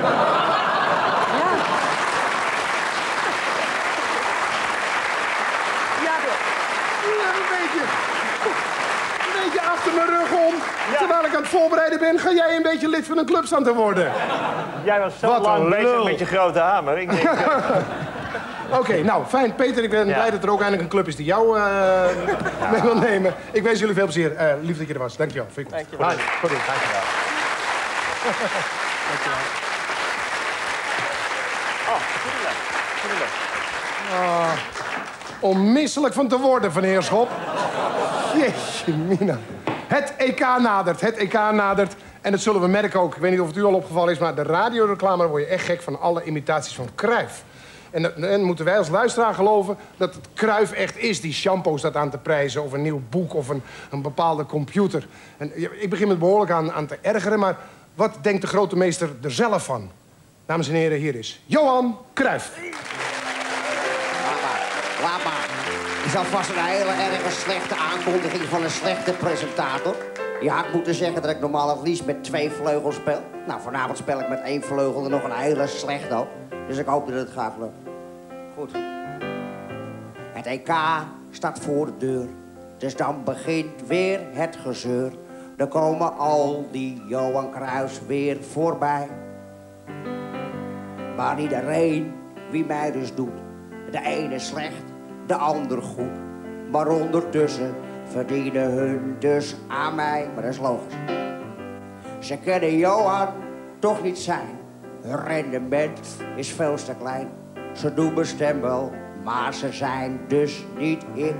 Een beetje achter mijn rug om. Ja. Terwijl ik aan het voorbereiden ben, ga jij een beetje lid van een club staan te worden. Jij was zo lang bezig met je grote hamer. Ik denk, Oké, nou, fijn. Peter, ik ben blij dat er ook eindelijk een club is die jou mee wil nemen. Ik wens jullie veel plezier. Lief dat je er was. Dankjewel. Dankjewel. Goed. Dankjewel. Dankjewel. Onmisselijk van te worden, Van Heerschop. Jeetje, mina. Het EK nadert. Het EK nadert. En dat zullen we merken ook. Ik weet niet of het u al opgevallen is, maar de radioreclame, daar word je echt gek van alle imitaties van Cruijff. En moeten wij als luisteraar geloven dat het Cruijff echt is die shampoo staat aan te prijzen, of een nieuw boek, of een bepaalde computer. En ik begin me behoorlijk aan te ergeren, maar wat denkt de grote meester er zelf van? Dames en heren, hier is Johan Cruijff. Laat maar. Is dat vast een hele erg slechte aankondiging van een slechte presentator? Je had moeten zeggen dat ik normaal het liefst met 2 vleugels speel. Nou, vanavond speel ik met 1 vleugel en nog een hele slechte ook. Dus ik hoop dat het gaat lukken. Goed. Het EK staat voor de deur. Dus dan begint weer het gezeur. Dan komen al die Johan Cruijffs weer voorbij. Maar iedereen wie mij dus doet. De ene slecht, de ander goed. Maar ondertussen verdienen hun dus aan mij. Maar dat is logisch. Ze kennen Johan toch niet zijn. Hun rendement is veel te klein. Ze doen mijn stem wel, maar ze zijn dus niet ik.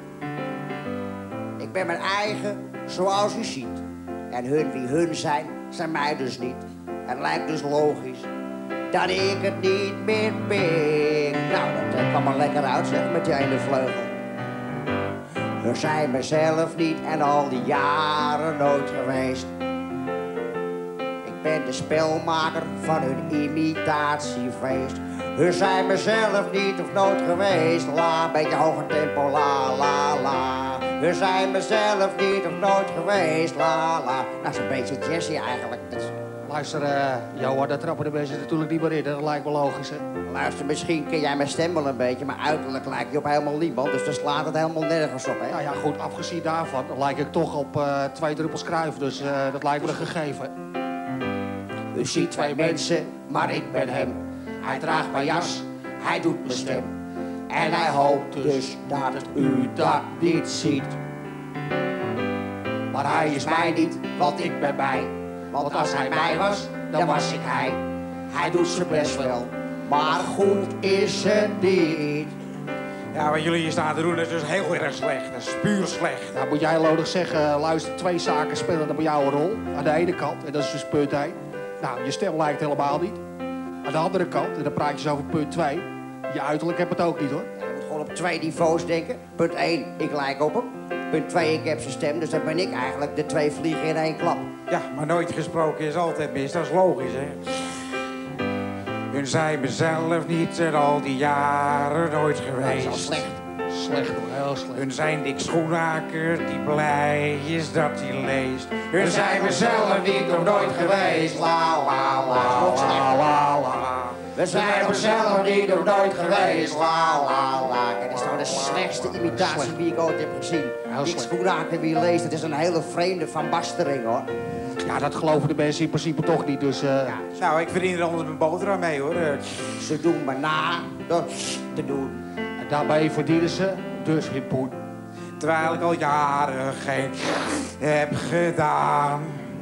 Ik ben mijn eigen, zoals u ziet. En hun wie hun zijn, zijn mij dus niet. Het lijkt dus logisch dat ik het niet meer ben. Nou, dat kwam er lekker uit, zeg, met die ene vleugel. Hun zijn mezelf niet en al die jaren nooit geweest. Ik ben de spelmaker van hun imitatiefeest. Hun zijn mezelf niet of nooit geweest. La, beetje hoger tempo, la, la, la. Hun zijn mezelf niet of nooit geweest. La, la. Nou, dat is een beetje jazzy eigenlijk. Luister, Johan, daar trappen de mensen natuurlijk niet meer in. Dat lijkt me logisch, hè? Luister, misschien ken jij mijn stem wel een beetje, maar uiterlijk lijkt je op helemaal niemand. Dus dan slaat het helemaal nergens op, hè? Nou ja, goed, afgezien daarvan lijk ik toch op 2 druppels Cruijff. Dus dat lijkt me een gegeven. U ziet 2 mensen, maar ik ben hem. Hij draagt mijn jas, hij doet mijn stem. En hij hoopt dus dat u dat niet ziet. Maar hij is mij niet, want ik ben mij. Want als hij mij was, dan was ik hij. Hij doet zijn best wel, maar goed is het niet. Ja, wat jullie hier staan te doen, dat is dus heel erg slecht. Dat is puur slecht. Nou, moet jij lodig zeggen, luister, 2 zaken spelen dan bij jou een rol. Aan de ene kant, en dat is dus punt 1. Nou, je stem lijkt helemaal niet. Aan de andere kant, en dan praat je zo over punt 2. Je uiterlijk hebt het ook niet, hoor. Ja, je moet gewoon op 2 niveaus denken. Punt 1, ik lijk op hem. Punt 2, ik heb zijn stem, dus dan ben ik eigenlijk de 2 vliegen in 1 klap. Ja, maar nooit gesproken is altijd mis. Dat is logisch, hè. Hun zijn mezelf niet er al die jaren nooit geweest. Dat is al slecht. Slecht, hoor, heel slecht. Hun zijn Dick Schoenmaker die blij is dat hij leest. Hun zijn mezelf niet nog nooit geweest. La la la la la la. We zijn mezelf niet nog nooit geweest. La la la. Kijk, dat is nou de slechtste imitatie die ik ooit heb gezien. Dick Schoenmaker wie leest, het is een hele vreemde van Bastering, hoor. Ja, dat geloven de mensen in principe toch niet, dus... Nou, ik verdien er anders mijn boterham mee, hoor. Ze doen me na door te doen. En daarbij verdienen ze dus geen poen. Terwijl ik al jaren geen heb gedaan.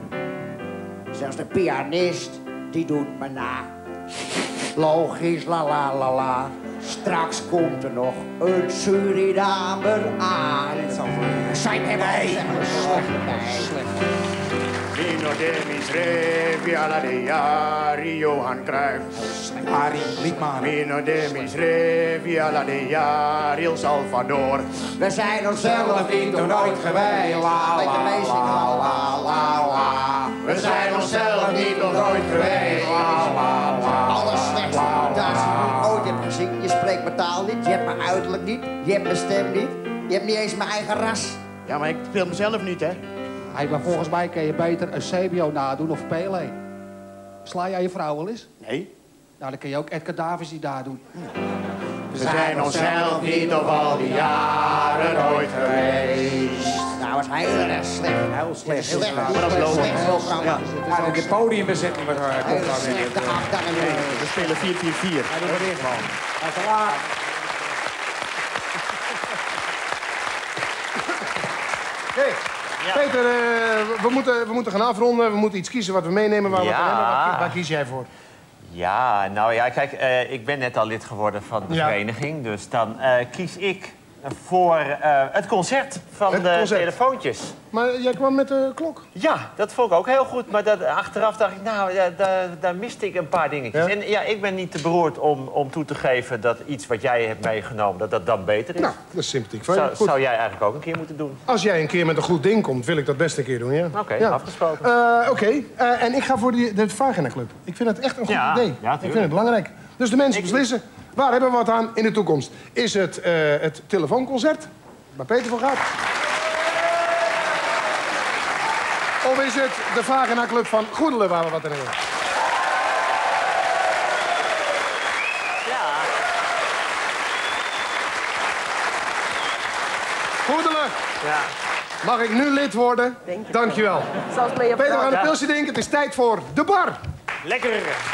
Zelfs de pianist, die doet me na. Logisch, la la la la. Straks komt er nog een Surinamer aan. Zijn hem slecht. Vino de mis revi alla de jari, Johan Cruijff. Harry Liedman. Vino de mis revi alla de jari, El Salvador. We zijn onszelf niet nog nooit geweest. La la la la la. We zijn onszelf niet nog nooit geweest. La la la. Alles slechtste imitatie die ik ooit heb gezien. Je spreekt mijn taal niet, je hebt mijn uiterlijk niet, je hebt mijn stem niet. Je hebt niet eens mijn eigen ras. Ja, maar ik speel mezelf niet, hè? Hey, maar volgens mij kun je beter een CBO nadoen of Pele. Sla jij je vrouw wel eens? Nee. Nou, dan kun je ook Edgar Davids die daar doen. We zijn onszelf niet op al die jaren nooit geweest. Nou, dat is heel erg slecht. Heel slecht. Slecht. Maar dat is logisch. Ja, de podiumbezetting komt daar weer. We spelen 4-4-4. Hij doet er weer gewoon. Hij is te laat. Hey. Ja. Peter, we moeten gaan afronden. We moeten iets kiezen wat we meenemen, waar we het hebben. Waar kies jij voor? Ja, nou ja, kijk, ik ben net al lid geworden van de vereniging. Dus dan kies ik voor het concert van de telefoontjes. Maar jij kwam met de klok? Ja, dat vond ik ook heel goed. Maar achteraf dacht ik, nou, daar miste ik een paar dingetjes. Ja? En ja, ik ben niet te beroerd om toe te geven dat iets wat jij hebt meegenomen, dat dat beter is. Nou, dat is sympathiek. Zou jij eigenlijk ook een keer moeten doen? Als jij een keer met een goed ding komt, wil ik dat best een keer doen, ja. Oké, afgesproken. En ik ga voor de Vagina Club. Ik vind het echt een goed idee. Ja, ik vind het belangrijk. Dus de mensen beslissen, waar hebben we wat aan in de toekomst? Is het het telefoonconcert, waar Peter voor gaat? Of is het de Vagina Club van Goedelen, waar we wat aan hebben? Ja. Goedelen. Ja. Mag ik nu lid worden? Dankjewel. Peter, we gaan een pilsje drinken. Het is tijd voor de bar. Lekker.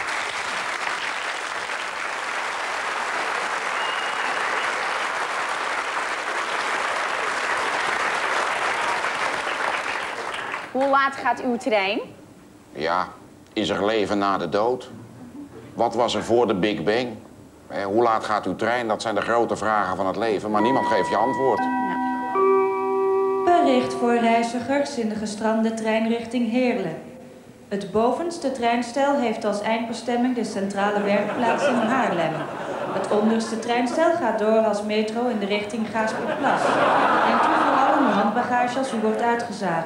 Hoe laat gaat uw trein? Ja, is er leven na de dood? Wat was er voor de Big Bang? Hoe laat gaat uw trein? Dat zijn de grote vragen van het leven, maar niemand geeft je antwoord. Bericht voor reizigers in de gestrande trein richting Heerlen. Het bovenste treinstel heeft als eindbestemming de centrale werkplaats in Haarlem. Het onderste treinstel gaat door als metro in de richting Gaasperplas. Denkt u vooral aan uw handbagage als u wordt uitgezaagd.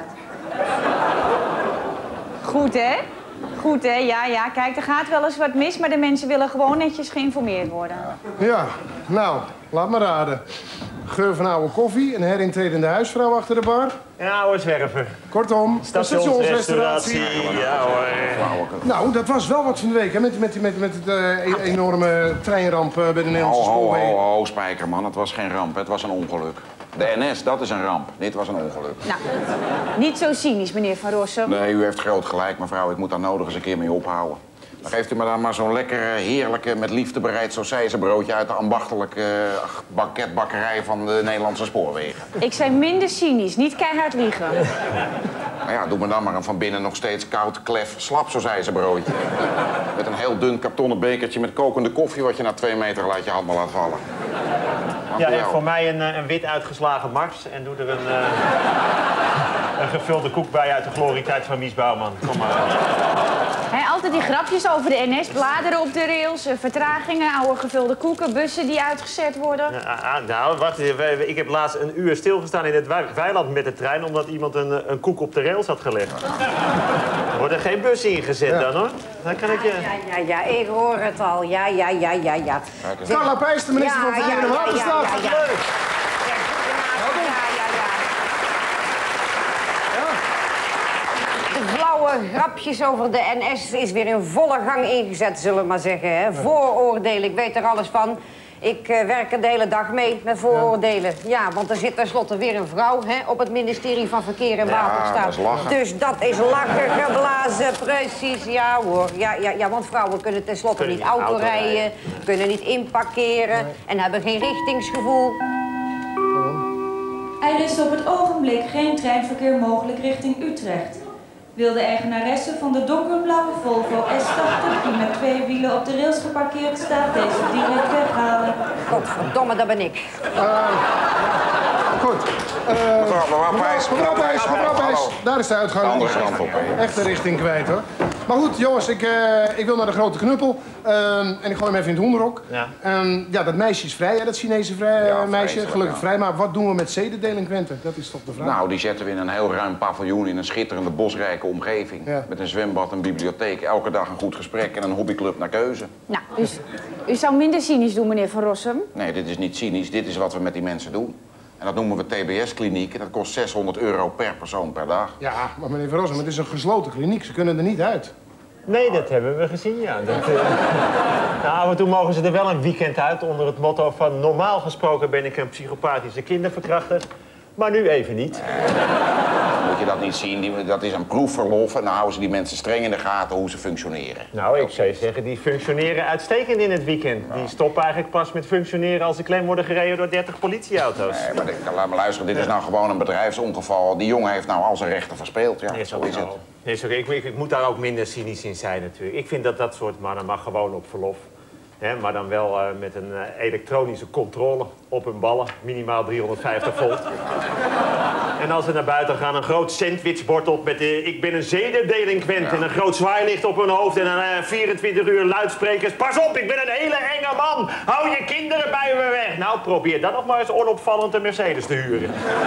Goed, hè? Goed, hè? Ja. Kijk, er gaat wel eens wat mis, maar de mensen willen gewoon netjes geïnformeerd worden. Ja, nou, laat me raden. Geur van oude koffie, een herintredende huisvrouw achter de bar. Een oude zwerver. Kortom, stationsrestauratie. Ja hoor. Nou, dat was wel wat van de week, hè? Met het enorme treinramp bij de Nederlandse spoorwegen. Ho, Spijkerman, het was geen ramp, het was een ongeluk. De NS, dat is een ramp. Dit was een ongeluk. Nou, niet zo cynisch, meneer Van Rossum. Nee, u heeft groot gelijk, mevrouw. Ik moet daar nodig eens een keer mee ophouden. Dan geeft u me dan maar zo'n lekkere, heerlijke, met liefde bereid sausijzenbroodje uit de ambachtelijke banketbakkerij van de Nederlandse spoorwegen. Ik zei minder cynisch, niet keihard liegen. Nou ja, doe me dan maar een van binnen nog steeds koud, klef, slap sausijzenbroodje. Met een heel dun kartonnen bekertje met kokende koffie wat je na 2 meter laat je hand maar laat vallen. Ja, en voor mij een wit uitgeslagen Mars. En doe er een gevulde koek bij uit de glorietijd van Mies Bouwman. Kom maar. Altijd die grapjes over de NS, bladeren op de rails, vertragingen, oude gevulde koeken, bussen die uitgezet worden. Nou, wacht even. Ik heb laatst een uur stilgestaan in het weiland met de trein... omdat iemand een koek op de rails had gelegd. Er worden geen bussen ingezet dan, hoor. Dan kan ik je... Ja, ik hoor het al. Ja. Carla Pijs, de minister van Verkeer en Waterstaat. Leuk. De flauwe grapjes over de NS is weer in volle gang ingezet, zullen we maar zeggen. Hè? Vooroordelen, ik weet er alles van. Ik werk er de hele dag mee met vooroordelen. Ja, want er zit tenslotte weer een vrouw op het ministerie van Verkeer en Waterstaat. Dat is lachen. Dus dat is lachen geblazen, precies. Ja hoor. Ja, want vrouwen kunnen tenslotte niet autorijden, kunnen niet inparkeren en hebben geen richtingsgevoel. Er is op het ogenblik geen treinverkeer mogelijk richting Utrecht. Wil de eigenaresse van de donkerblauwe Volvo S80 die met 2 wielen op de rails geparkeerd staat deze direct weghalen? Godverdomme, dat ben ik. Goed. Mevrouw Pijs, daar is de uitgang. De andere kant op. Echt de richting kwijt, hoor. Maar goed, jongens, ik wil naar de grote knuppel. En ik gooi hem even in het hoenderhok. Ja, dat meisje is vrij, hè, dat Chinese meisje. Gelukkig vrij. Maar wat doen we met zedendelinquenten? Dat is toch de vraag? Nou, die zetten we in een heel ruim paviljoen in een schitterende bosrijke omgeving. Ja. Met een zwembad, een bibliotheek, elke dag een goed gesprek en een hobbyclub naar keuze. Nou, u zou minder cynisch doen, meneer Van Rossum. Nee, dit is niet cynisch. Dit is wat we met die mensen doen. En dat noemen we TBS-kliniek en dat kost €600 per persoon per dag. Ja, maar meneer Van Rossum, het is een gesloten kliniek. Ze kunnen er niet uit. Nee, dat hebben we gezien, ja. Nou, af en toe mogen ze er wel een weekend uit onder het motto van... normaal gesproken ben ik een psychopathische kinderverkrachter, maar nu even niet. Moet je dat niet zien? Dat is een proefverlof en dan houden ze die mensen streng in de gaten hoe ze functioneren. Nou, ik zou je zeggen, die functioneren uitstekend in het weekend. Die stoppen eigenlijk pas met functioneren als ze klem worden gereden door 30 politieauto's. Nee, maar laat me luisteren, dit is nou gewoon een bedrijfsongeval. Die jongen heeft nou al zijn rechten verspeeld, ja. Nee, zo is het. Nee, sorry, ik moet daar ook minder cynisch in zijn natuurlijk. Ik vind dat soort mannen mag gewoon op verlof. Maar dan wel met een elektronische controle op hun ballen. Minimaal 350 volt. En als ze naar buiten gaan, een groot sandwichbord op met ik ben een zedendelinquent. En een groot zwaailicht op hun hoofd en dan 24 uur luidsprekers. Pas op, ik ben een hele enge man. Hou je kinderen bij me weg. Nou, probeer dan nog maar eens onopvallend een Mercedes te huren.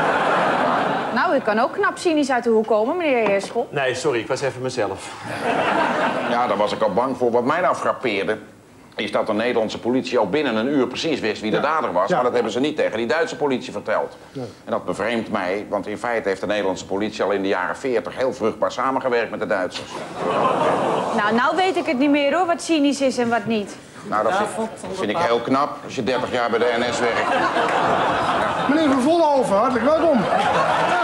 Nou, u kan ook knap cynisch uit de hoek komen, meneer Heerschop. Nee, sorry, ik was even mezelf. Ja, daar was ik al bang voor. Wat mij nou frappeerde, is dat de Nederlandse politie al binnen een uur precies wist wie de dader was. Maar dat hebben ze niet tegen die Duitse politie verteld. Ja. En dat bevreemdt mij, want in feite heeft de Nederlandse politie al in de jaren 40 heel vruchtbaar samengewerkt met de Duitsers. Nou weet ik het niet meer, hoor, wat cynisch is en wat niet. Nou, dat vind ik heel knap als je 30 jaar bij de NS werkt. Ja. Meneer Van Vollenhoven, hartelijk welkom. Ja.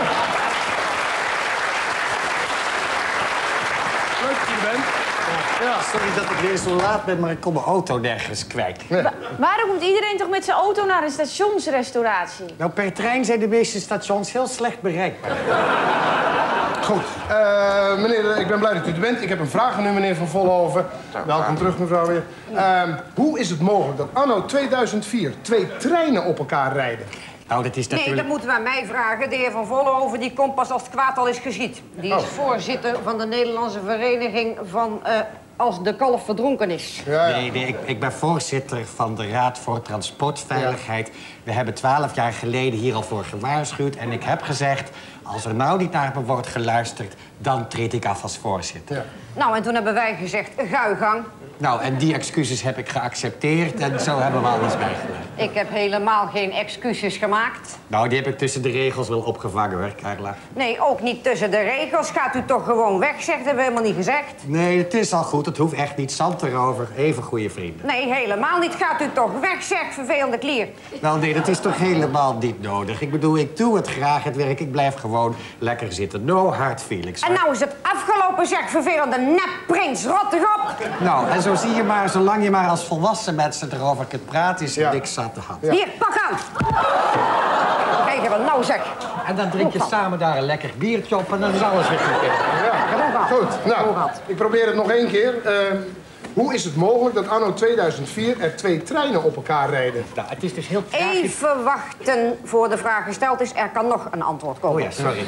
Leuk dat je er bent. Ja, sorry dat ik weer zo laat ben, maar ik kom mijn auto nergens kwijt. Waarom komt iedereen toch met zijn auto naar een stationsrestauratie? Nou, per trein zijn de meeste stations heel slecht bereikbaar. Goed. Meneer, ik ben blij dat u er bent. Ik heb een vraag aan u, meneer Van Vollenhoven. Welkom terug, mevrouw weer. Hoe is het mogelijk dat anno 2004 2 treinen op elkaar rijden? Nou, dat is natuurlijk... Nee, dat moeten we aan mij vragen. De heer Van Vollenhoven die komt pas als het kwaad al is geschied. Die is voorzitter van de Nederlandse vereniging van... als de kalf verdronken is. Ja. Nee, ik ben voorzitter van de Raad voor Transportveiligheid. Ja. We hebben 12 jaar geleden hier al voor gewaarschuwd. En ik heb gezegd, als er nou niet naar me wordt geluisterd... dan treed ik af als voorzitter. Ja. Nou, en toen hebben wij gezegd, ga uw gang. Nou, en die excuses heb ik geaccepteerd en zo hebben we alles bijgelegd. Ik heb helemaal geen excuses gemaakt. Nou, die heb ik tussen de regels wel opgevangen, hoor, Carla. Nee, ook niet tussen de regels. Gaat u toch gewoon weg, zegt, hebben we helemaal niet gezegd. Nee, het is al goed. Het hoeft echt niet. Zand erover. Even goede vrienden. Nee, helemaal niet. Gaat u toch weg, zeg, vervelende klier. Wel, nee, dat is toch helemaal niet nodig. Ik bedoel, ik doe het graag, het werk. Ik blijf gewoon lekker zitten. No hard feelings. En nou is het afgelopen, zeg, vervelende nepprins. Rot toch op. Nou, en zo zie je maar, zolang je maar als volwassen mensen erover kunt praten, is er niks aan de hand. Ja. Hier, pak aan. Kijk even, nou zeg. En dan drink je samen daar een lekker biertje op en dan is alles weer goed. Ja, goed. Nou, ik probeer het nog één keer. Hoe is het mogelijk dat anno 2004 er 2 treinen op elkaar rijden? Nou, het is dus heel tragisch. Even wachten voor de vraag gesteld is. Er kan nog een antwoord komen. Oh ja, sorry.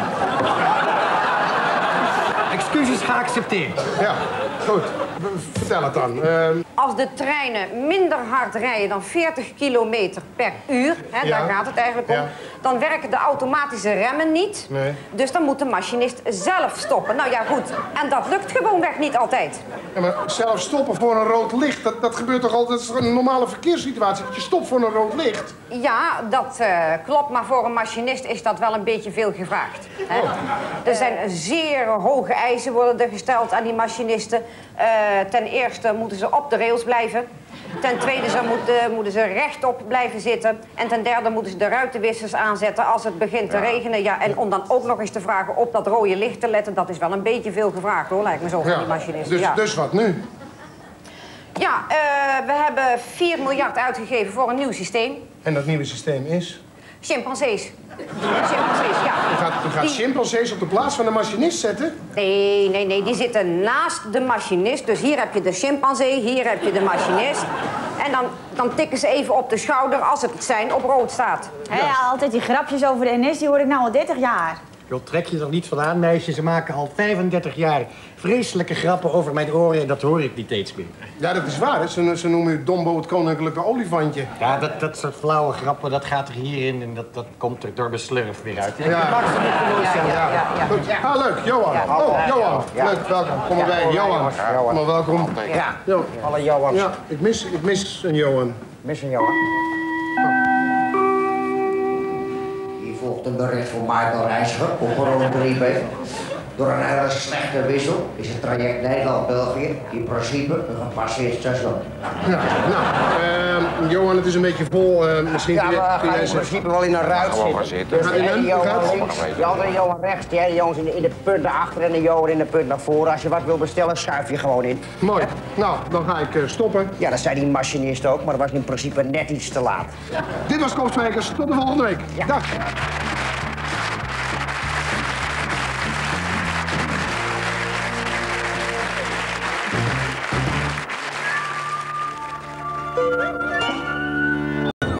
Excuses geaccepteerd. Ja, goed. Vertel het dan. Als de treinen minder hard rijden dan 40 kilometer per uur, hè, daar gaat het eigenlijk om, dan werken de automatische remmen niet. Nee. Dus dan moet de machinist zelf stoppen. Nou ja, goed. En dat lukt gewoonweg niet altijd. Ja, maar zelf stoppen voor een rood licht, dat gebeurt toch altijd? Dat is een normale verkeerssituatie, dat je stopt voor een rood licht. Ja, dat klopt, maar voor een machinist is dat wel een beetje veel gevraagd. Hè? Er zijn zeer hoge eisen worden er gesteld aan die machinisten. Ten eerste moeten ze op de rails blijven. Ten tweede moeten ze rechtop blijven zitten. En ten derde moeten ze de ruitenwissers aanzetten als het begint te regenen. Ja, en om dan ook nog eens te vragen op dat rode licht te letten, dat is wel een beetje veel gevraagd hoor, lijkt me zo van die machinisten. Dus wat nu? Ja, we hebben 4 miljard uitgegeven voor een nieuw systeem. En dat nieuwe systeem is? Chimpansees. Chimpansees, ja. U gaat chimpansees op de plaats van de machinist zetten? Nee. Die zitten naast de machinist. Dus hier heb je de chimpansee, hier heb je de machinist. En dan tikken ze even op de schouder als het sein op rood staat. Ja, altijd die grapjes over de NS, die hoor ik nou al 30 jaar. Joh, trek je er niet van aan, meisje. Ze maken al 35 jaar vreselijke grappen over mijn oren en dat hoor ik niet eens meer. Ja, dat is waar. Hè? Ze noemen u Dombo het koninklijke olifantje. Ja, dat soort flauwe grappen, dat gaat er hierin en dat komt er door mijn slurf weer uit. Ja. Goed. Ah, leuk. Johan. Oh, Johan. Leuk, welkom. Kom erbij. Johan. Maar welkom. Ja, alle Johans. Ja, ik mis een Johan. Mis een Johan. Hier volgt een bericht van Michael Reiziger op Coronagriep. Door een hele slechte wissel is het traject Nederland-België in principe een gepasseerd station. Ja, nou, Johan, het is een beetje vol. Misschien ja, we gaan in principe wel in een ruit zitten. Dus de Johan links, de andere Johan rechts, de hele Johan in de punt naar achter en de Johan in de punt naar voren. Als je wat wil bestellen, schuif je gewoon in. Mooi. Nou, dan ga ik stoppen. Ja, dat zei die machinist ook, maar dat was in principe net iets te laat. Dit was Kopspijkers. Tot de volgende week. Ja. Dag. Thank you.